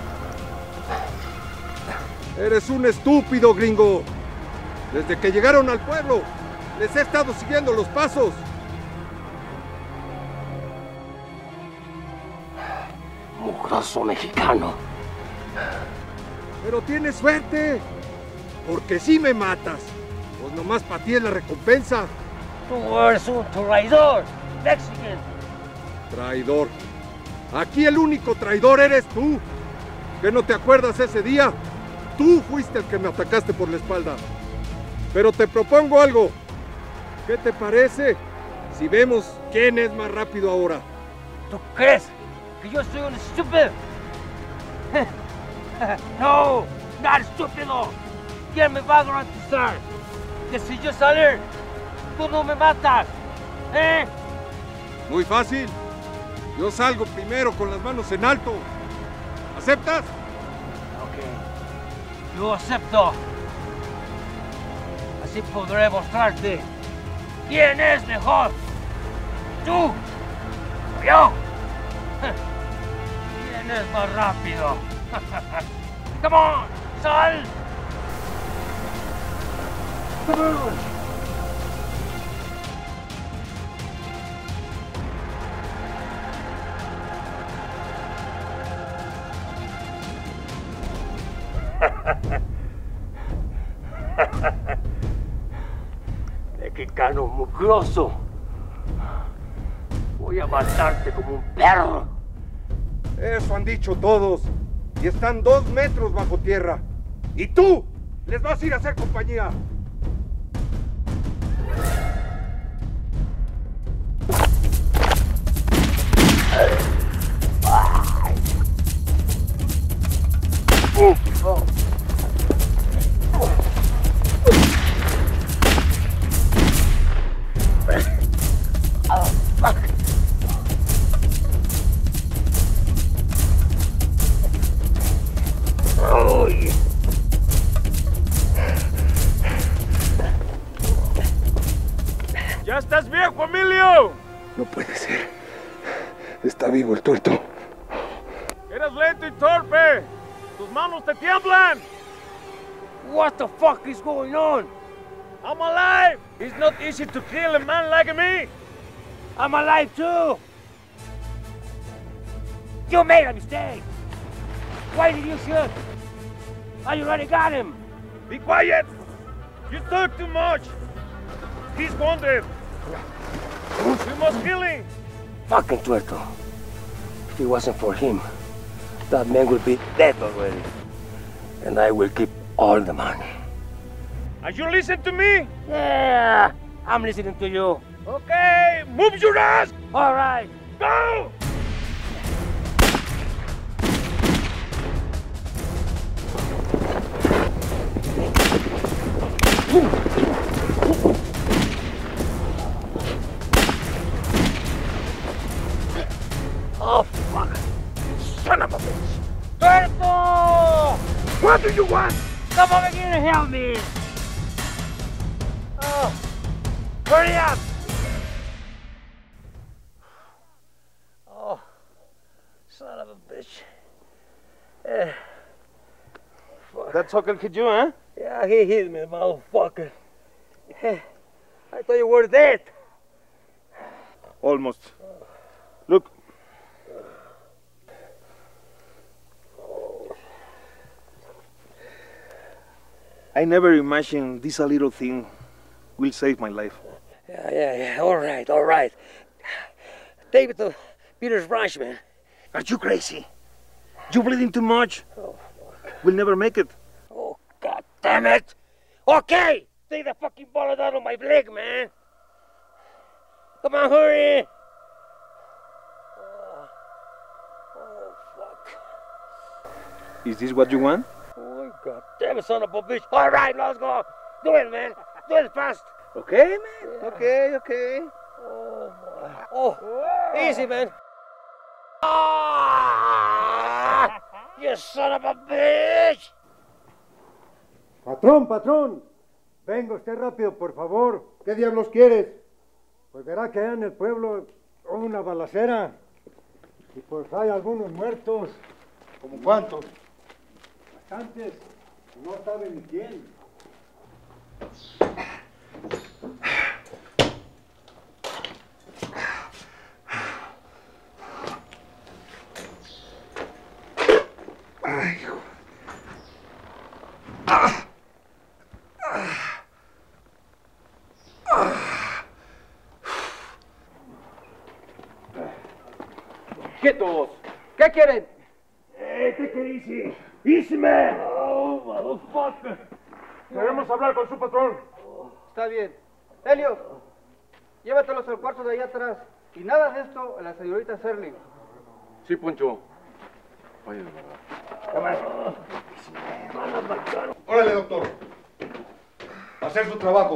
Eres un estúpido, gringo. Desde que llegaron al pueblo, les he estado siguiendo los pasos. Mugroso mexicano. Pero tienes suerte, porque si me matas, pues nomás para ti es la recompensa. Tú eres un traidor, Mexican. Traidor. Aquí el único traidor eres tú. ¿Que no te acuerdas ese día? Tú fuiste el que me atacaste por la espalda. Pero te propongo algo. ¿Qué te parece si vemos quién es más rápido ahora? ¿Tú crees que yo soy un estúpido? No, no estúpido. ¿Quién me va a garantizar que si yo salir, tú no me matas? ¿Eh? Muy fácil. Yo salgo primero con las manos en alto. ¿Aceptas? Yo acepto. Así podré mostrarte quién es mejor. ¿Tú o yo? ¿Quién es más rápido? Come on, sal. Come on. Mexicano mugroso. Voy a matarte como un perro. Eso han dicho todos. Y están dos metros bajo tierra. Y tú les vas a ir a hacer compañía. Oh. Oh. Está vivo el tuerto. Eres lento y torpe. Tus manos te tiemblan. What the fuck is going on? I'm alive. It's not easy to kill a man like me. I'm alive too. You made a mistake. Why did you shoot? I already got him. Be quiet. You talk too much. He's wounded. We must kill him. Fucking Tuerto. If it wasn't for him, that man would be dead already. And I will keep all the money. Are you listening to me? Yeah, I'm listening to you. Okay, move your ass. All right. Go! Oh, fuck. Son of a bitch. Tuerto! What do you want? Come over here and help me. Oh, hurry up. Oh, son of a bitch. Eh. That sucker hit you, huh? Yeah, he hit me, motherfucker. Eh, I thought you were dead. Almost. Look. I never imagined this little thing will save my life. Yeah, yeah, yeah. All right, all right. Take it to Peter's ranch, man. Are you crazy? You bleeding too much. Oh, we'll never make it. Oh, God damn it. Okay, take the fucking bullet out of my leg, man. Come on, hurry. Oh, oh fuck. Is this what you want? Oh, God damn it, son of a bitch. All right, let's go. Do it, man. Do it fast. Okay, man. Yeah. Okay, okay. Oh, boy. Oh, whoa. Easy, man. Ah, you son of a bitch. Patrón, patrón. Venga usted rápido, por favor. ¿Qué diablos quieres? Pues verá que allá en el pueblo hubo una balacera. Y pues hay algunos muertos. ¿Cómo cuántos? Bastantes. No sabe ni quién. Ay, hijo. Ah. Ah. Ah. ¡Quietos! ¿Qué quieren? Hey, take it easy. Easy, man. Oh, motherfucker. Queremos hablar con su patrón. Está bien. Helio, llévatelos al cuarto de allá atrás. Y nada de esto a la señorita Serling. Sí, Poncho. Vaya de verdad. Órale, doctor. A hacer su trabajo.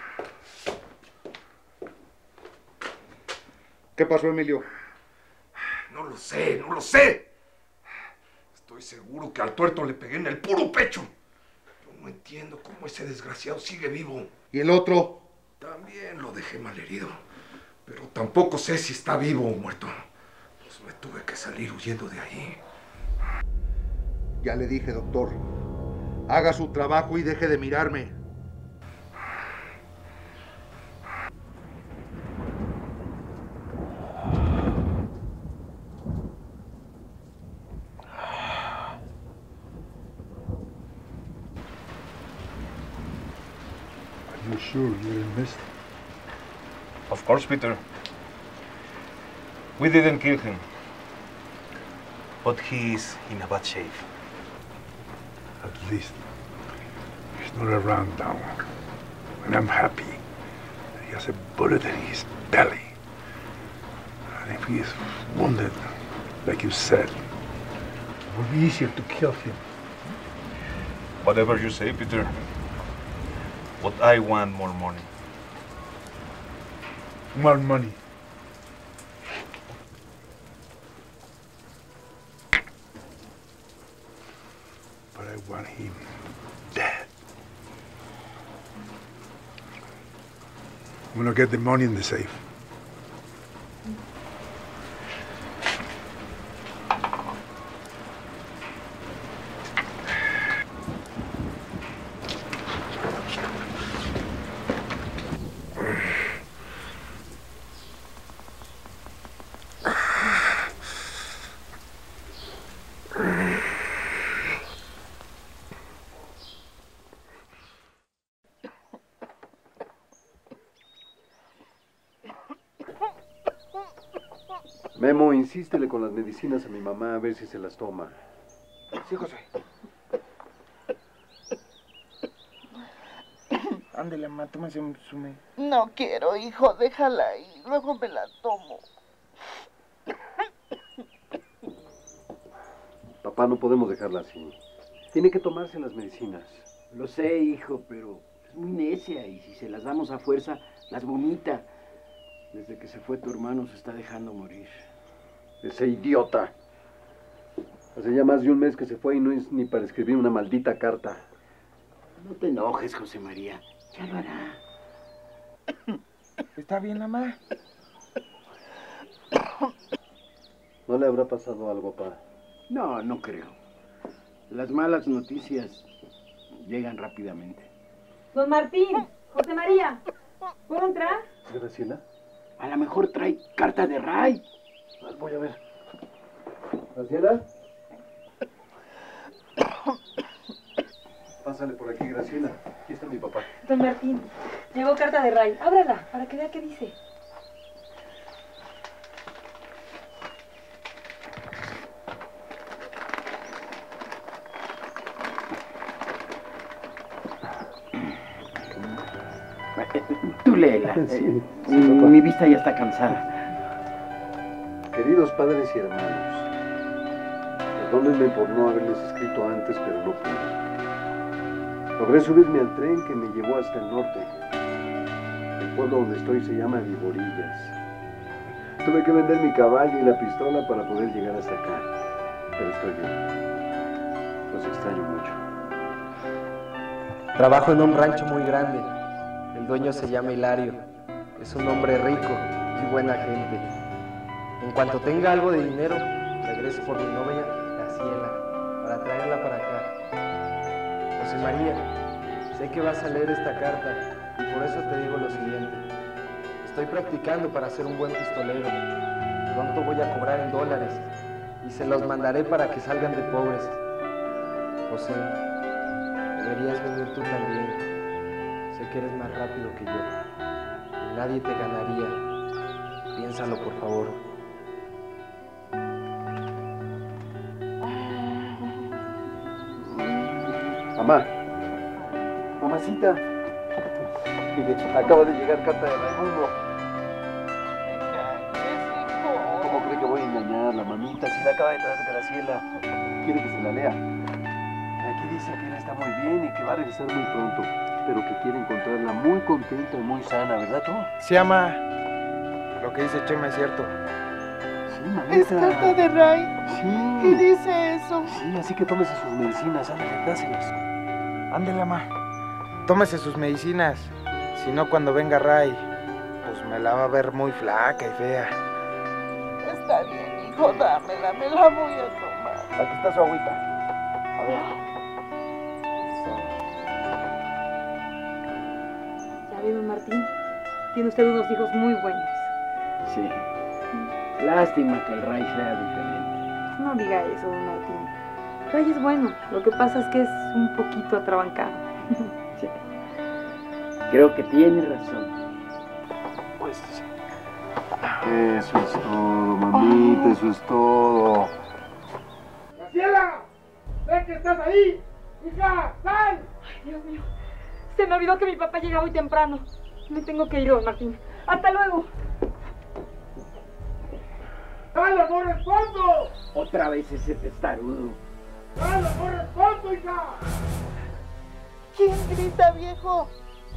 ¿Qué pasó, Emilio? No lo sé, no lo sé. Estoy seguro que al tuerto le pegué en el puro pecho. Yo no entiendo cómo ese desgraciado sigue vivo. ¿Y el otro? También lo dejé malherido. Pero tampoco sé si está vivo o muerto. Pues me tuve que salir huyendo de ahí. Ya le dije, doctor. Haga su trabajo y deje de mirarme. Are you sure you didn't miss? Of course, Peter. We didn't kill him. But he's in a bad shape. At least he's not around now. And I'm happy that he has a bullet in his belly. And if he is wounded, like you said, it will be easier to kill him. Whatever you say, Peter. But I want more money. More money. But I want him dead. I'm gonna get the money in the safe. Memo, insístele con las medicinas a mi mamá a ver si se las toma. Sí, José. Ándale, mamá, tómese su me... No quiero, hijo, déjala ahí. Luego me la tomo. Papá, no podemos dejarla así. Tiene que tomarse las medicinas. Lo sé, hijo, pero es muy necia y si se las damos a fuerza, las vomita. Desde que se fue tu hermano se está dejando morir. Ese idiota. Hace ya más de un mes que se fue y no es ni para escribir una maldita carta. No te enojes, José María. Ya lo hará. ¿Está bien, mamá? ¿No le habrá pasado algo, papá? No, no creo. Las malas noticias llegan rápidamente. Don Martín, José María, ¿puedo entrar? ¿Graciela? A lo mejor trae carta de Ray. Voy a ver. ¿Graciela? Pásale por aquí, Graciela. Aquí está mi papá. Don Martín, llegó carta de Ray. Ábrala, para que vea qué dice. Tú léela. Sí, sí, Mi vista ya está cansada. Queridos padres y hermanos, perdónenme por no haberles escrito antes, pero no pude. Logré subirme al tren que me llevó hasta el norte. El pueblo donde estoy se llama Viborillas. Tuve que vender mi caballo y la pistola para poder llegar hasta acá, pero estoy bien. Los extraño mucho. Trabajo en un rancho muy grande. El dueño se llama Hilario. Es un hombre rico y buena gente. En cuanto tenga algo de dinero, regreso por mi novia, Graciela, para traerla para acá. José María, sé que vas a leer esta carta y por eso te digo lo siguiente. Estoy practicando para ser un buen pistolero. Pronto voy a cobrar en dólares y se los mandaré para que salgan de pobres. José, deberías venir tú también. Sé que eres más rápido que yo y nadie te ganaría. Piénsalo, por favor. Mamá. Mamacita. Acaba de llegar carta de Raimundo. ¿Cómo cree que voy a engañar la mamita? Si la acaba de traer Graciela. Quiere que se la lea. Aquí dice que él está muy bien y que va a regresar muy pronto, pero que quiere encontrarla muy contenta y muy sana, ¿verdad tú? Se llama... Lo que dice Chema es cierto. Sí, mamita. Es carta de Ray. Sí. Y dice eso. Sí, así que tómese sus medicinas, ándale, dáselas. Ándale, mamá. Tómese sus medicinas. Si no, cuando venga Ray, pues me la va a ver muy flaca y fea. Está bien, hijo, dámela, me la voy a tomar. Aquí está su agüita. A ver. Ya ve, don Martín, tiene usted unos hijos muy buenos. Sí. Lástima que el Ray sea diferente. No diga eso, don Martín. Ray es bueno, lo que pasa es que es un poquito atrabancado. Sí. Creo que tiene razón. Pues eso es todo, mamita, eso es todo. ¡Graciela! ¡Ven que estás ahí! ¡Hija, sal! Ay, Dios mío. Se me olvidó que mi papá llega muy temprano. Me tengo que ir, don Martín. ¡Hasta luego! ¡Sal, no respondo! Otra vez ese testarudo. ¡Sal, no respondo, hija! ¿Quién grita, viejo?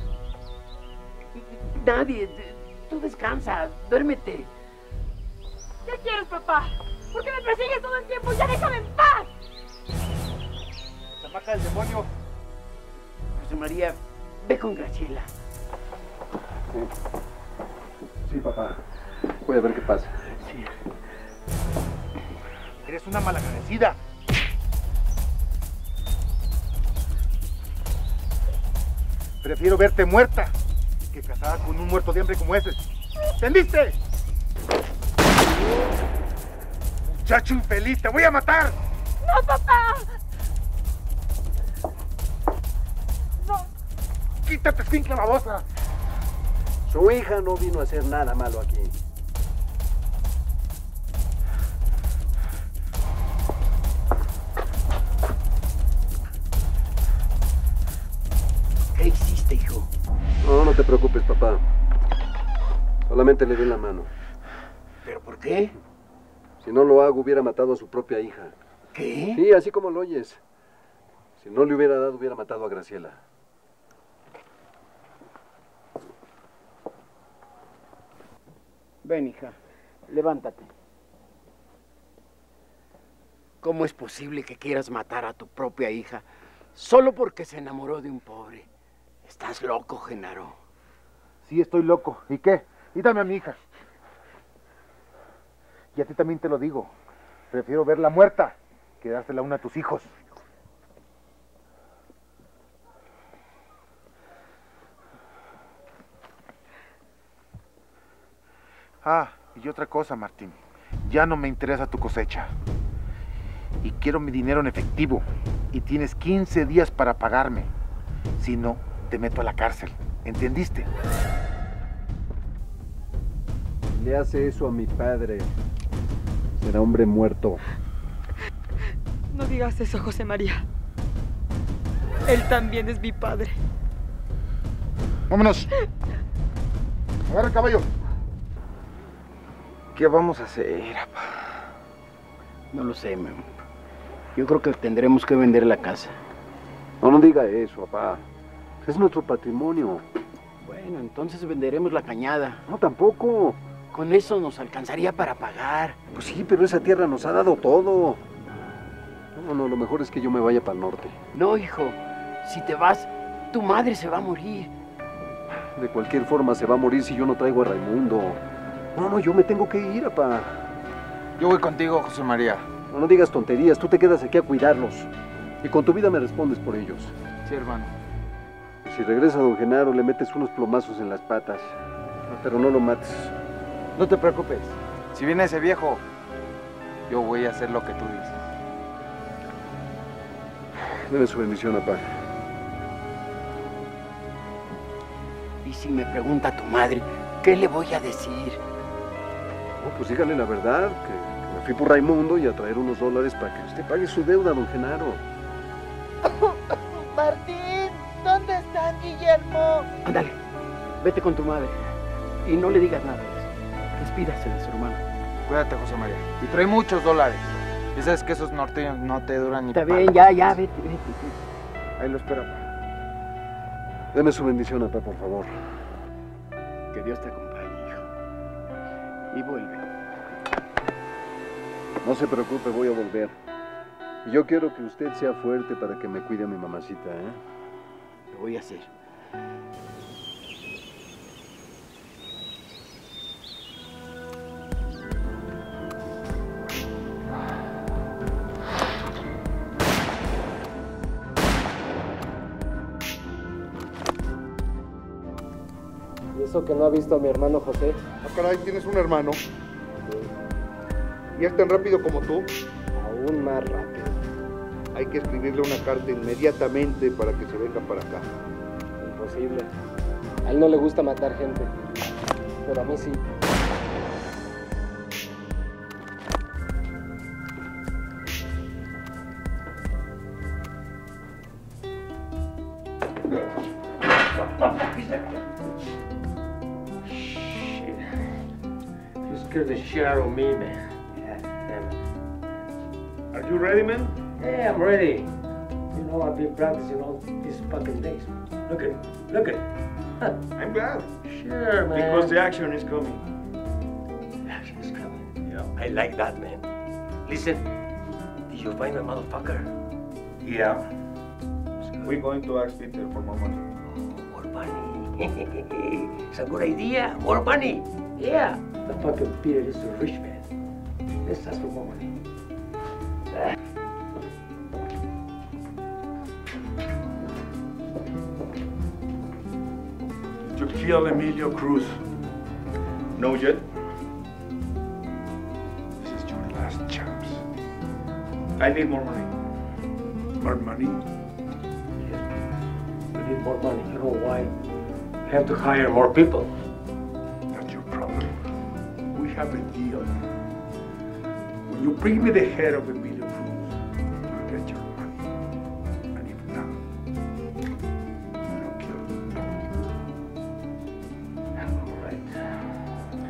Nadie. Tú descansa, duérmete. ¿Qué quieres, papá? ¿Por qué me persigues todo el tiempo? ¡Ya déjame en paz! ¡Chamaca del demonio! José María, ve con Graciela. Sí. Sí, papá. Voy a ver qué pasa. Sí. Eres una malagradecida. Prefiero verte muerta que casada con un muerto de hambre como ese. ¿Entendiste? Muchacho infeliz, te voy a matar. ¡No, papá! ¡No! ¡Quítate, escuincla babosa! Su hija no vino a hacer nada malo aquí. Seguramente le dio la mano. ¿Pero por qué? Si no lo hago, hubiera matado a su propia hija. ¿Qué? Sí, así como lo oyes. Si no le hubiera dado, hubiera matado a Graciela. Ven, hija, levántate. ¿Cómo es posible que quieras matar a tu propia hija solo porque se enamoró de un pobre? Estás loco, Genaro. Sí, estoy loco. ¿Y qué? Y dame a mi hija. Y a ti también te lo digo. Prefiero verla muerta que dársela a uno de tus hijos. Ah, y otra cosa, Martín. Ya no me interesa tu cosecha. Y quiero mi dinero en efectivo. Y tienes quince días para pagarme. Si no, te meto a la cárcel. ¿Entendiste? Le hace eso a mi padre. Será hombre muerto. No digas eso, José María. Él también es mi padre. ¡Vámonos! ¡Agarra el caballo! ¿Qué vamos a hacer, papá? No lo sé, Memo. Yo creo que tendremos que vender la casa. No, no diga eso, papá. Es nuestro patrimonio. Bueno, entonces venderemos la cañada. No, tampoco. Con eso nos alcanzaría para pagar. Pues sí, pero esa tierra nos ha dado todo. No, no, lo mejor es que yo me vaya para el norte. No, hijo. Si te vas, tu madre se va a morir. De cualquier forma se va a morir si yo no traigo a Raimundo. No, no, yo me tengo que ir, papá. Yo voy contigo, José María. No, no digas tonterías, tú te quedas aquí a cuidarlos. Y con tu vida me respondes por ellos. Sí, hermano. Y si regresa don Genaro, le metes unos plomazos en las patas. No, pero no lo mates. No te preocupes. Si viene ese viejo, yo voy a hacer lo que tú dices. Debe su bendición, papá. Y si me pregunta tu madre, ¿qué le voy a decir? No, pues dígale la verdad, que, que me fui por Raimundo y a traer unos dólares para que usted pague su deuda, don Genaro. Martín, ¿dónde están, Guillermo? Ándale, vete con tu madre y no le digas nada. Despídase de su hermano. Cuídate, José María. Y trae muchos dólares. Y sabes que esos norteños no te duran ni Está para... bien, ya, ya, vete, vete, vete. Ahí lo espero, papá. Deme su bendición, papá, por favor. Que Dios te acompañe, hijo. Y vuelve. No se preocupe, voy a volver. Y yo quiero que usted sea fuerte para que me cuide a mi mamacita, ¿eh? Lo voy a hacer. ¿Y eso que no ha visto a mi hermano José? Ah, caray, ¿tienes un hermano? ¿Y es tan rápido como tú? Aún más rápido. Hay que escribirle una carta inmediatamente para que se venga para acá. Imposible. A él no le gusta matar gente, pero a mí sí. You scared the shit out of me, man. Yeah, damn it. Are you ready, man? Yeah, I'm ready. You know, I've been practicing all these fucking days. Look at it. Look at it. Huh. I'm glad. Sure, man. Because the action is coming. The action is coming. Yeah, I like that, man. Listen, did you find the motherfucker? Yeah. We're going to ask Peter for more money. More money. It's a good idea. More money. Yeah. The fucking Peter is a rich man. Let's ask for more money. To kill Emilio Cruz. No yet? This is your last chance. I need more money. More money? We need more money. You know why? We have to hire more people. That's your problem. We have a deal. When you bring me the head of Emilio Cruz, you'll get your money. And if not, I'll kill you. All right.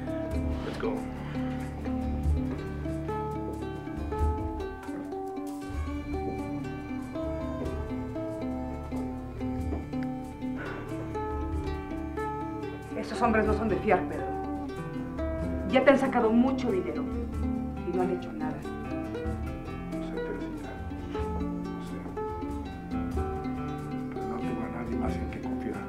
Esos hombres no son de fiar, Pedro. Ya te han sacado mucho dinero y no han hecho nada. No sé, Teresita. No sé. Pero no tengo a nadie más en que confiar.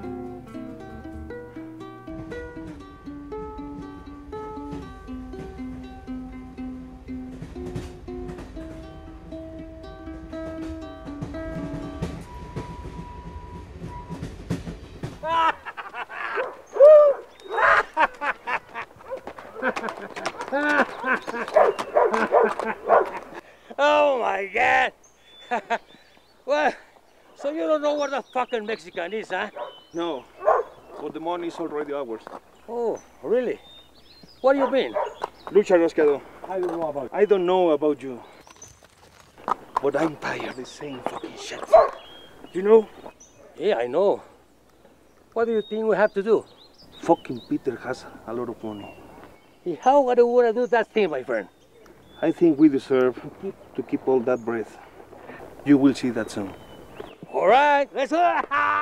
Oh my God! Well, so you don't know where the fucking Mexican is, huh? No, but the money is already ours. Oh, really? What do you mean? Look, Charrasqueado, I don't know about I don't know about you, but I'm tired of the same fucking shit. You know? Yeah, I know. What do you think we have to do? Fucking Peter has a lot of money. How do you want to do that thing, my friend? I think we deserve to keep, to keep all that breath. You will see that soon. All right, let's go.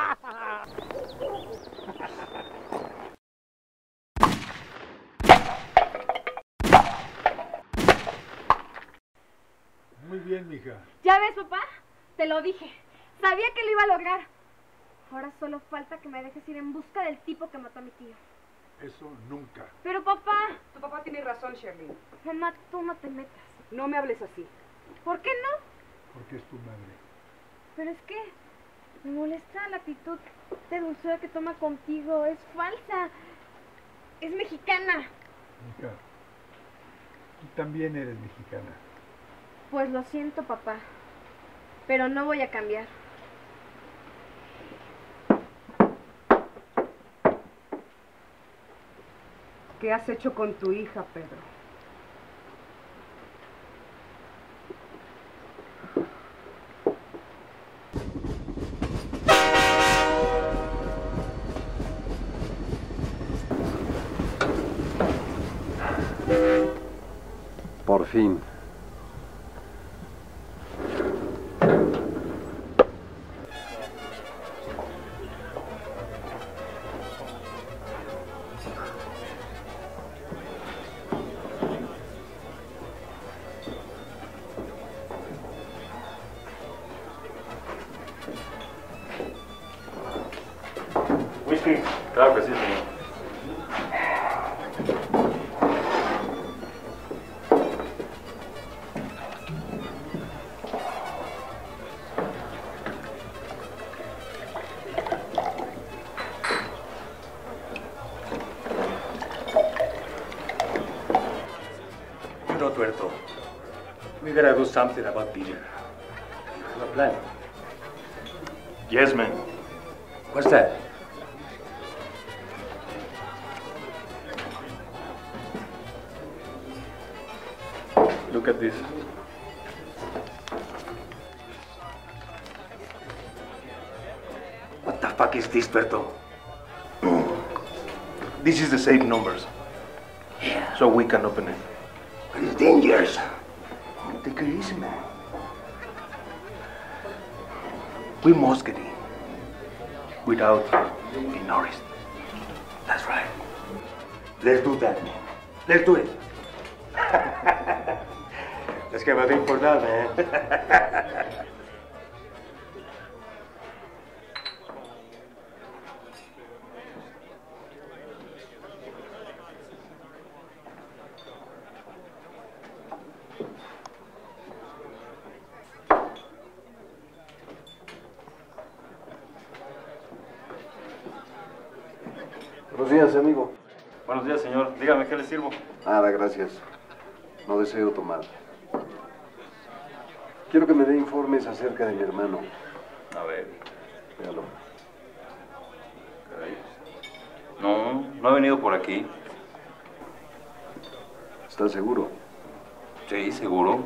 Muy bien, mija. ¿Ya ves, papá? Te lo dije. Sabía que lo iba a lograr. Ahora solo falta que me dejes ir en busca del tipo que mató a mi tío. Eso nunca. Pero, papá... Tu papá tiene razón, Shirley. Mamá, tú no te metas. No me hables así. ¿Por qué no? Porque es tu madre. Pero es que me molesta la actitud de dulzura que toma contigo. Es falsa. Es mexicana. Mija, tú también eres mexicana. Pues lo siento, papá. Pero no voy a cambiar. ¿Qué has hecho con tu hija, Pedro? Por fin. Whisky. Claro que sí, señor. You know, Tuerto, we gotta do something about Peter. You have a plan? Yes, man. What's that? Look at this. What the fuck is this, Tuerto? This is the safe numbers. Yeah. So we can open it. But it's dangerous. Take it easy, man. We must get in without being noticed. That's right. Let's do that, man. Let's do it. Let's get a thing for that, man. Buenos días, amigo. Buenos días, señor. Dígame, ¿qué le sirvo? Nada, gracias. No deseo tomar. Quiero que me dé informes acerca de mi hermano. A ver. Véalo. Caray. No, no ha venido por aquí. ¿Estás seguro? Sí, seguro.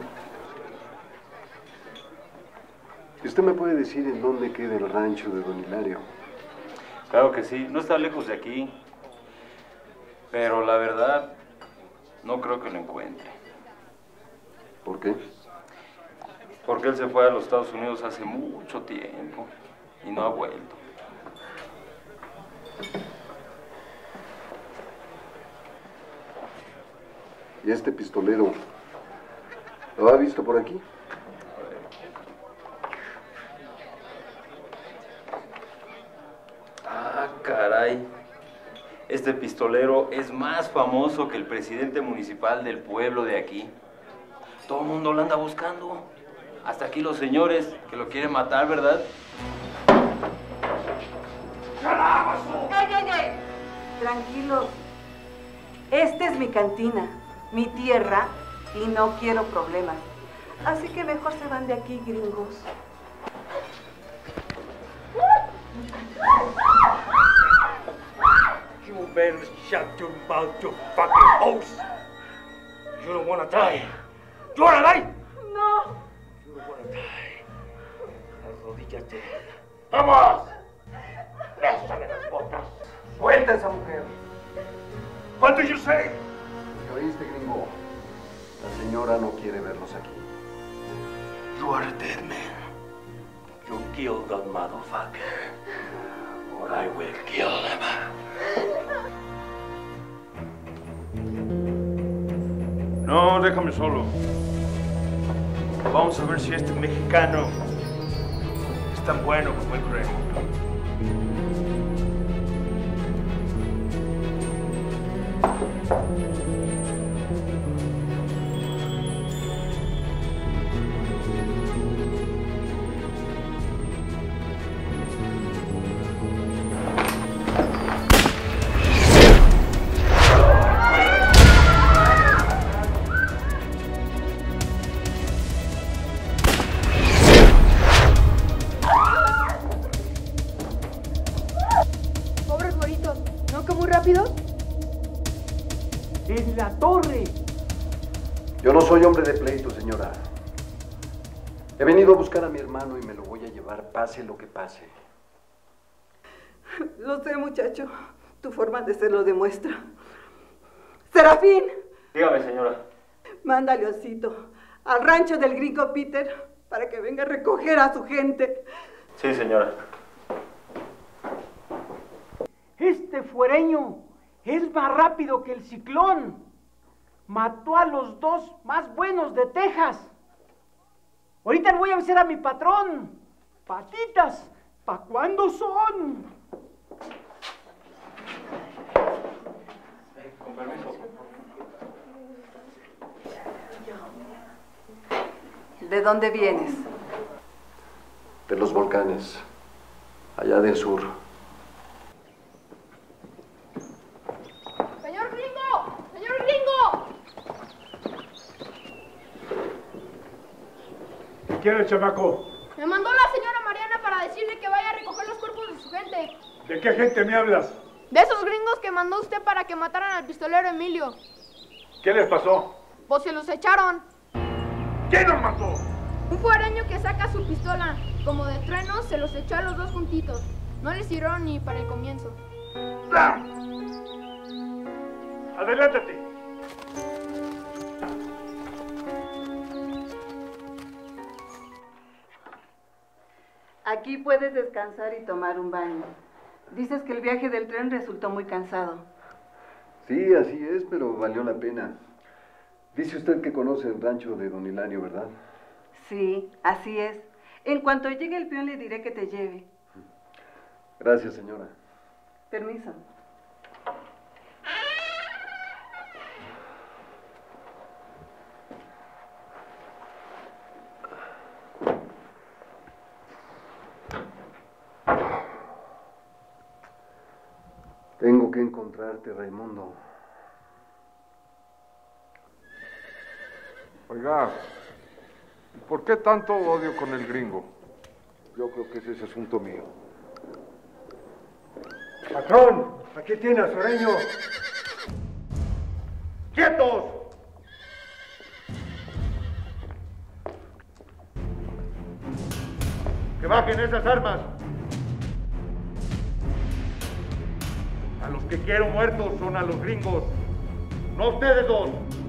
¿Usted me puede decir en dónde queda el rancho de don Hilario? Claro que sí. No está lejos de aquí. Pero la verdad, no creo que lo encuentre. ¿Por qué? Porque él se fue a los Estados Unidos hace mucho tiempo y no ha vuelto. ¿Y este pistolero? ¿Lo ha visto por aquí? Ah, caray. Este pistolero es más famoso que el presidente municipal del pueblo de aquí. Todo el mundo lo anda buscando. Hasta aquí los señores que lo quieren matar, ¿verdad? ¡Ey, ey, ey! Tranquilos. Esta es mi cantina, mi tierra, y no quiero problemas. Así que mejor se van de aquí, gringos. You better shut your mouth, you fucking host. You don't wanna die. You wanna die? No. You don't wanna die. Arrodíllate. ¡Vamos! ¡Bésame las botas! ¡Suelta a esa mujer! What did you say? ¿Qué oíste, gringo? La señora no quiere verlos aquí. You are a dead man. You killed that motherfucker. Or I will kill him. No, déjame solo. Vamos a ver si este mexicano es tan bueno como él cree. Pobres güeritos, ¿no que muy rápido? ¡En la torre! Yo no soy hombre de pleito, señora. He venido a buscar a mi hermano y me lo voy a llevar, pase lo que pase. Lo sé, muchacho. Tu forma de ser lo demuestra. ¡Serafín! Dígame, señora. Mándale, Osito, al rancho del gringo Peter para que venga a recoger a su gente. Sí, señora. Este fuereño es más rápido que el ciclón. Mató a los dos más buenos de Texas. Ahorita le voy a avisar a mi patrón. Patitas, ¿pa' cuándo son? Con permiso. ¿De dónde vienes? De los volcanes, allá del sur. ¡Señor gringo! ¡Señor gringo! ¿Qué quiere, chamaco? Me mandó la señora Mariana para decirle que vaya a recoger los cuerpos de su gente. ¿De qué gente me hablas? De esos gringos que mandó usted para que mataran al pistolero Emilio. ¿Qué les pasó? Pues se los echaron. ¿Quién los mató? Un fuereño que saca su pistola. Como de trueno, se los echó a los dos juntitos. No les sirvieron ni para el comienzo. ¡Ah! Adelántate. Aquí puedes descansar y tomar un baño. Dices que el viaje del tren resultó muy cansado. Sí, así es, pero valió la pena. Dice usted que conoce el rancho de Don Hilario, ¿verdad? Sí, así es. En cuanto llegue el peón le diré que te lleve. Gracias, señora. Permiso. Tengo que encontrarte, Raimundo. Oiga, ¿por qué tanto odio con el gringo? Yo creo que ese es asunto mío. Patrón, aquí tiene al sureño. ¡Quietos! ¡Que bajen esas armas! A los que quiero muertos son a los gringos, no a ustedes dos.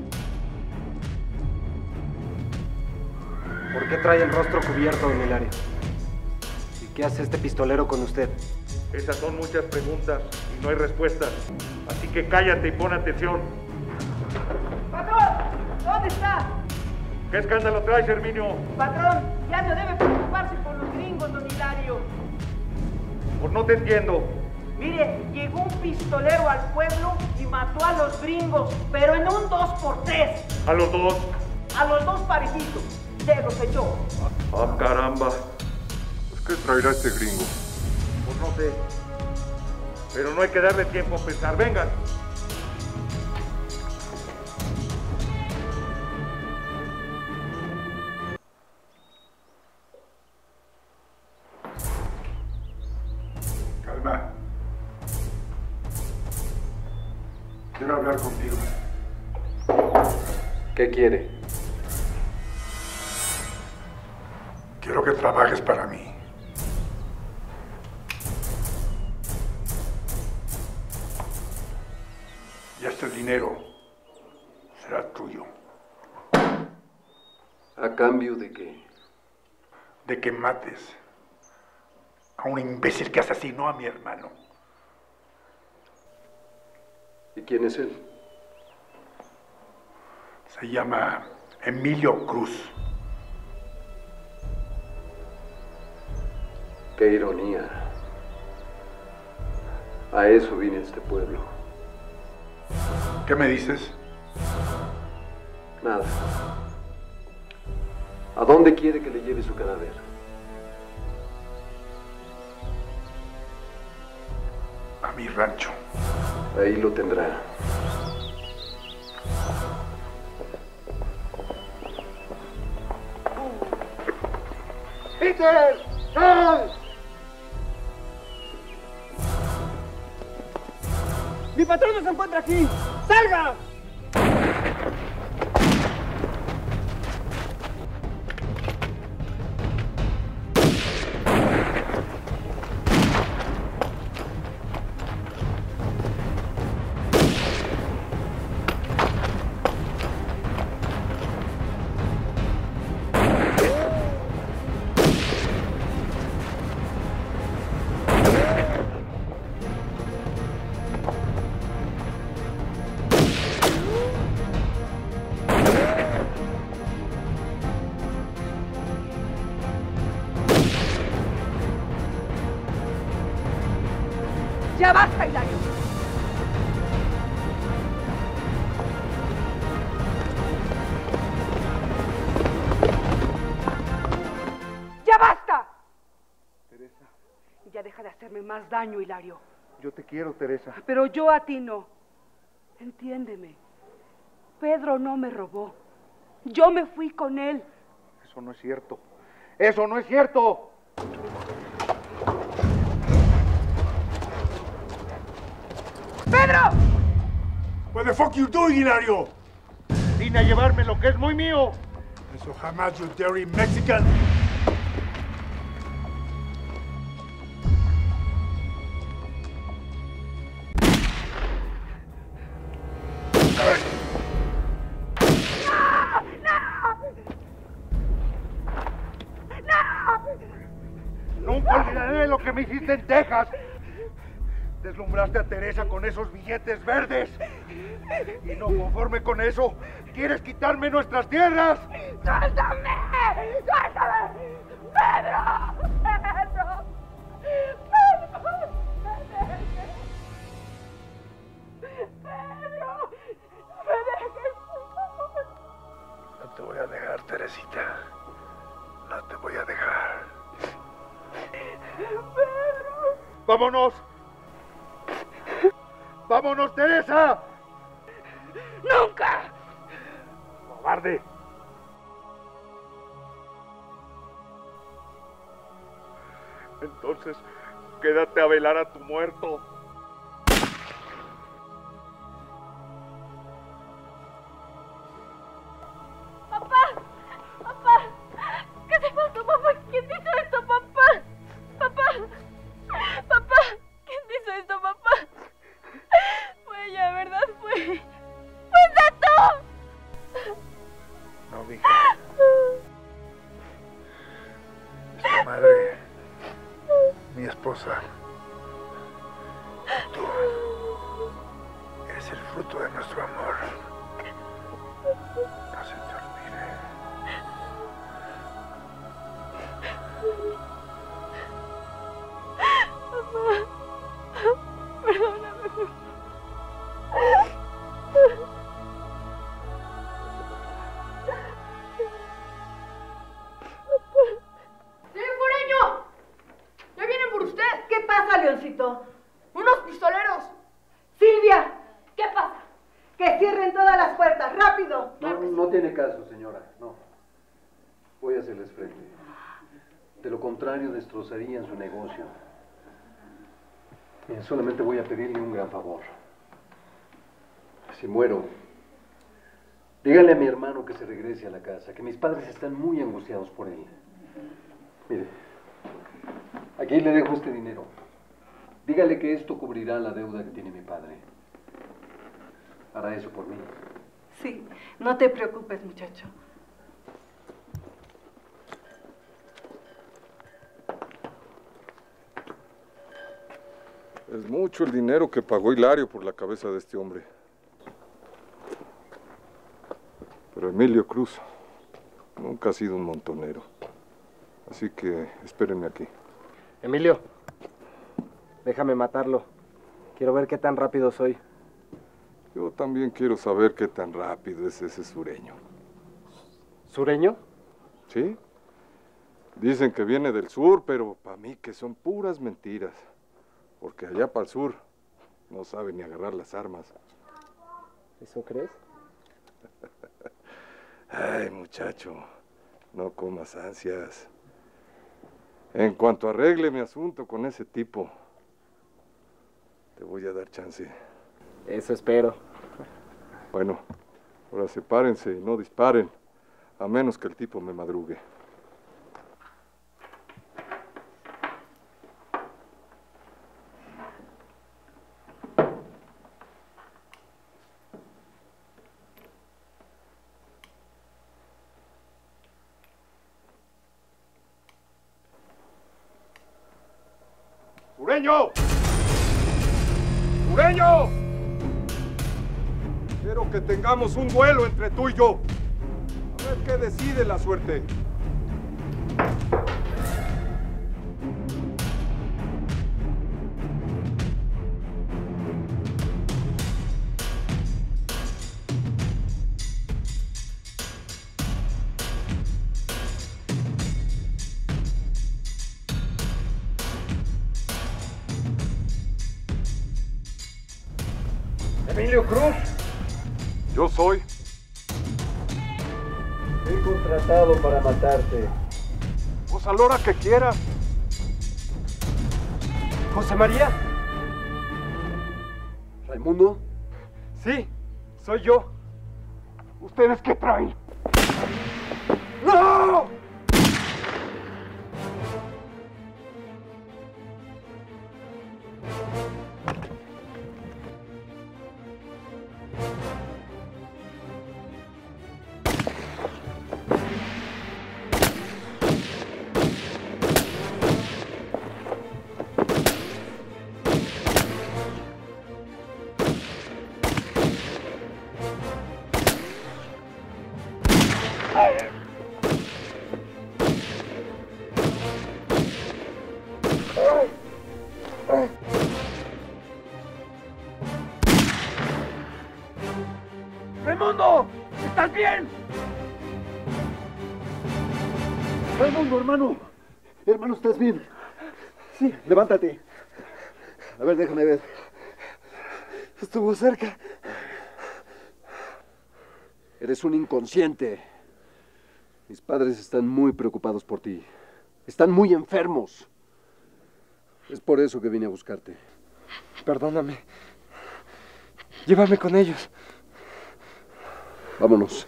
¿Por qué trae el rostro cubierto, don Hilario? ¿Y qué hace este pistolero con usted? Esas son muchas preguntas y no hay respuestas. Así que cállate y pon atención. ¡Patrón! ¿Qué escándalo traes, Herminio? Patrón, ya no debe preocuparse por los gringos, don Hilario. Pues no te entiendo. Mire, llegó un pistolero al pueblo y mató a los gringos, pero en un dos por tres. ¿A los dos? A los dos parejitos. Se los echó. Ah, caramba. Pues, ¿qué traerá este gringo? Pues no sé. Pero no hay que darle tiempo a pensar. Vengan. Calma. Quiero hablar contigo. ¿Qué quiere? Quiero que trabajes para mí. Y este dinero será tuyo. ¿A cambio de qué? De que mates a un imbécil que asesinó a mi hermano. ¿Y quién es él? Se llama Emilio Cruz. Qué ironía. A eso vine a este pueblo. ¿Qué me dices? Nada. ¿A dónde quiere que le lleve su cadáver? A mi rancho. Ahí lo tendrá. ¡Peter! ¡Sal! ¡Mi patrón no se encuentra aquí! ¡Salga! ¡Ya basta, Hilario! ¡Ya basta! Teresa, Ya deja de hacerme más daño, Hilario. yo te quiero, Teresa. Pero yo a ti no. Entiéndeme. Pedro no me robó. Yo me fui con él. Eso no es cierto. ¡Eso no es cierto! ¡Pedro! What the fuck you doing, Hilario? Vine a llevarme lo que es muy mío. Eso jamás, you dirty Mexican. Nunca olvidaré lo que me hiciste en Texas. Deslumbraste a Teresa con esos billetes verdes. Y no conforme con eso, ¿quieres quitarme nuestras tierras? ¡Suéltame! ¡Suéltame! ¡Pedro! ¡Pedro! ¡Pedro! ¡Pedro! ¡Me dejes, por favor! No te voy a dejar, Teresita. No te voy a dejar. ¡Pedro! ¡Vámonos! ¡Vámonos, Teresa! ¡Nunca! ¡Cobarde! Entonces, quédate a velar a tu muerto. ¡Papá! ¡Papá! ¿Qué te pasó, papá? ¿Quién te hizo esto, papá? ¡Papá! ¡Papá! ¿Quién te hizo esto, papá? Fue ella, ¿verdad? Fue... ¡Fuiste tú! No, mija. Es tu madre, mi esposa. Tú eres el fruto de nuestro amor. No se te olvide. Voy a hacerles frente. De lo contrario, destrozarían su negocio. Mira, solamente voy a pedirle un gran favor. Si muero, dígale a mi hermano que se regrese a la casa, que mis padres están muy angustiados por él. Mire, aquí le dejo este dinero. Dígale que esto cubrirá la deuda que tiene mi padre. Hará eso por mí. Sí, no te preocupes, muchacho. Es mucho el dinero que pagó Hilario por la cabeza de este hombre. Pero Emilio Cruz nunca ha sido un montonero. Así que espérenme aquí. Emilio, déjame matarlo. Quiero ver qué tan rápido soy. Yo también quiero saber qué tan rápido es ese sureño. ¿Sureño? Sí. Dicen que viene del sur, pero para mí que son puras mentiras. Porque allá para el sur no sabe ni agarrar las armas. ¿Eso crees? Ay, muchacho, no comas ansias. En cuanto arregle mi asunto con ese tipo, te voy a dar chance. Eso espero. Bueno, ahora sepárense y no disparen, a menos que el tipo me madrugue. ¡Sureño! ¡Sureño! Quiero que tengamos un duelo entre tú y yo. A ver qué decide la suerte. Emilio Cruz. Yo soy. He contratado para matarte. Pues a la hora que quieras. ¿José María? ¿Raimundo? Sí, soy yo. ¿Ustedes qué traen? ¡No! ¡Raimundo! ¿Estás bien? Raimundo, hermano. Hermano, ¿estás bien? Sí, levántate. A ver, déjame ver. Estuvo cerca. Eres un inconsciente. Mis padres están muy preocupados por ti. Están muy enfermos. Es por eso que vine a buscarte. Perdóname. Llévame con ellos. Vámonos.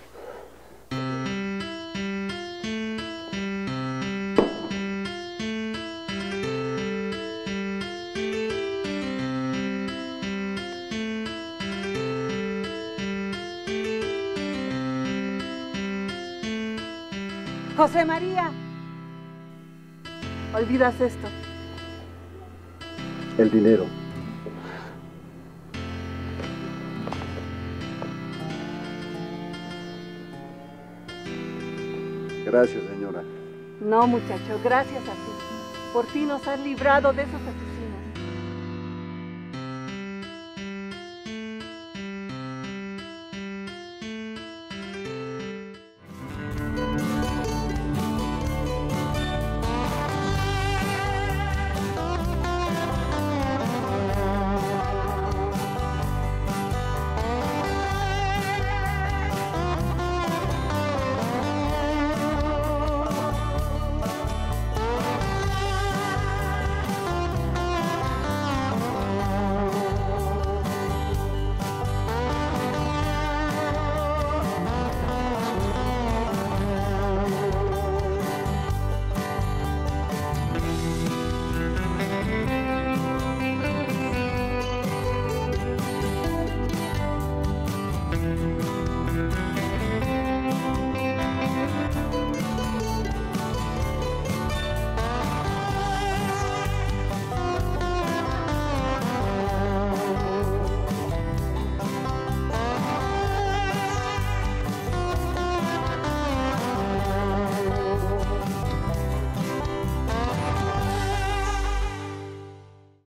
José María, olvidas esto. El dinero. Gracias, señora. No, muchacho, gracias a ti. Por fin nos has librado de esos asesinos.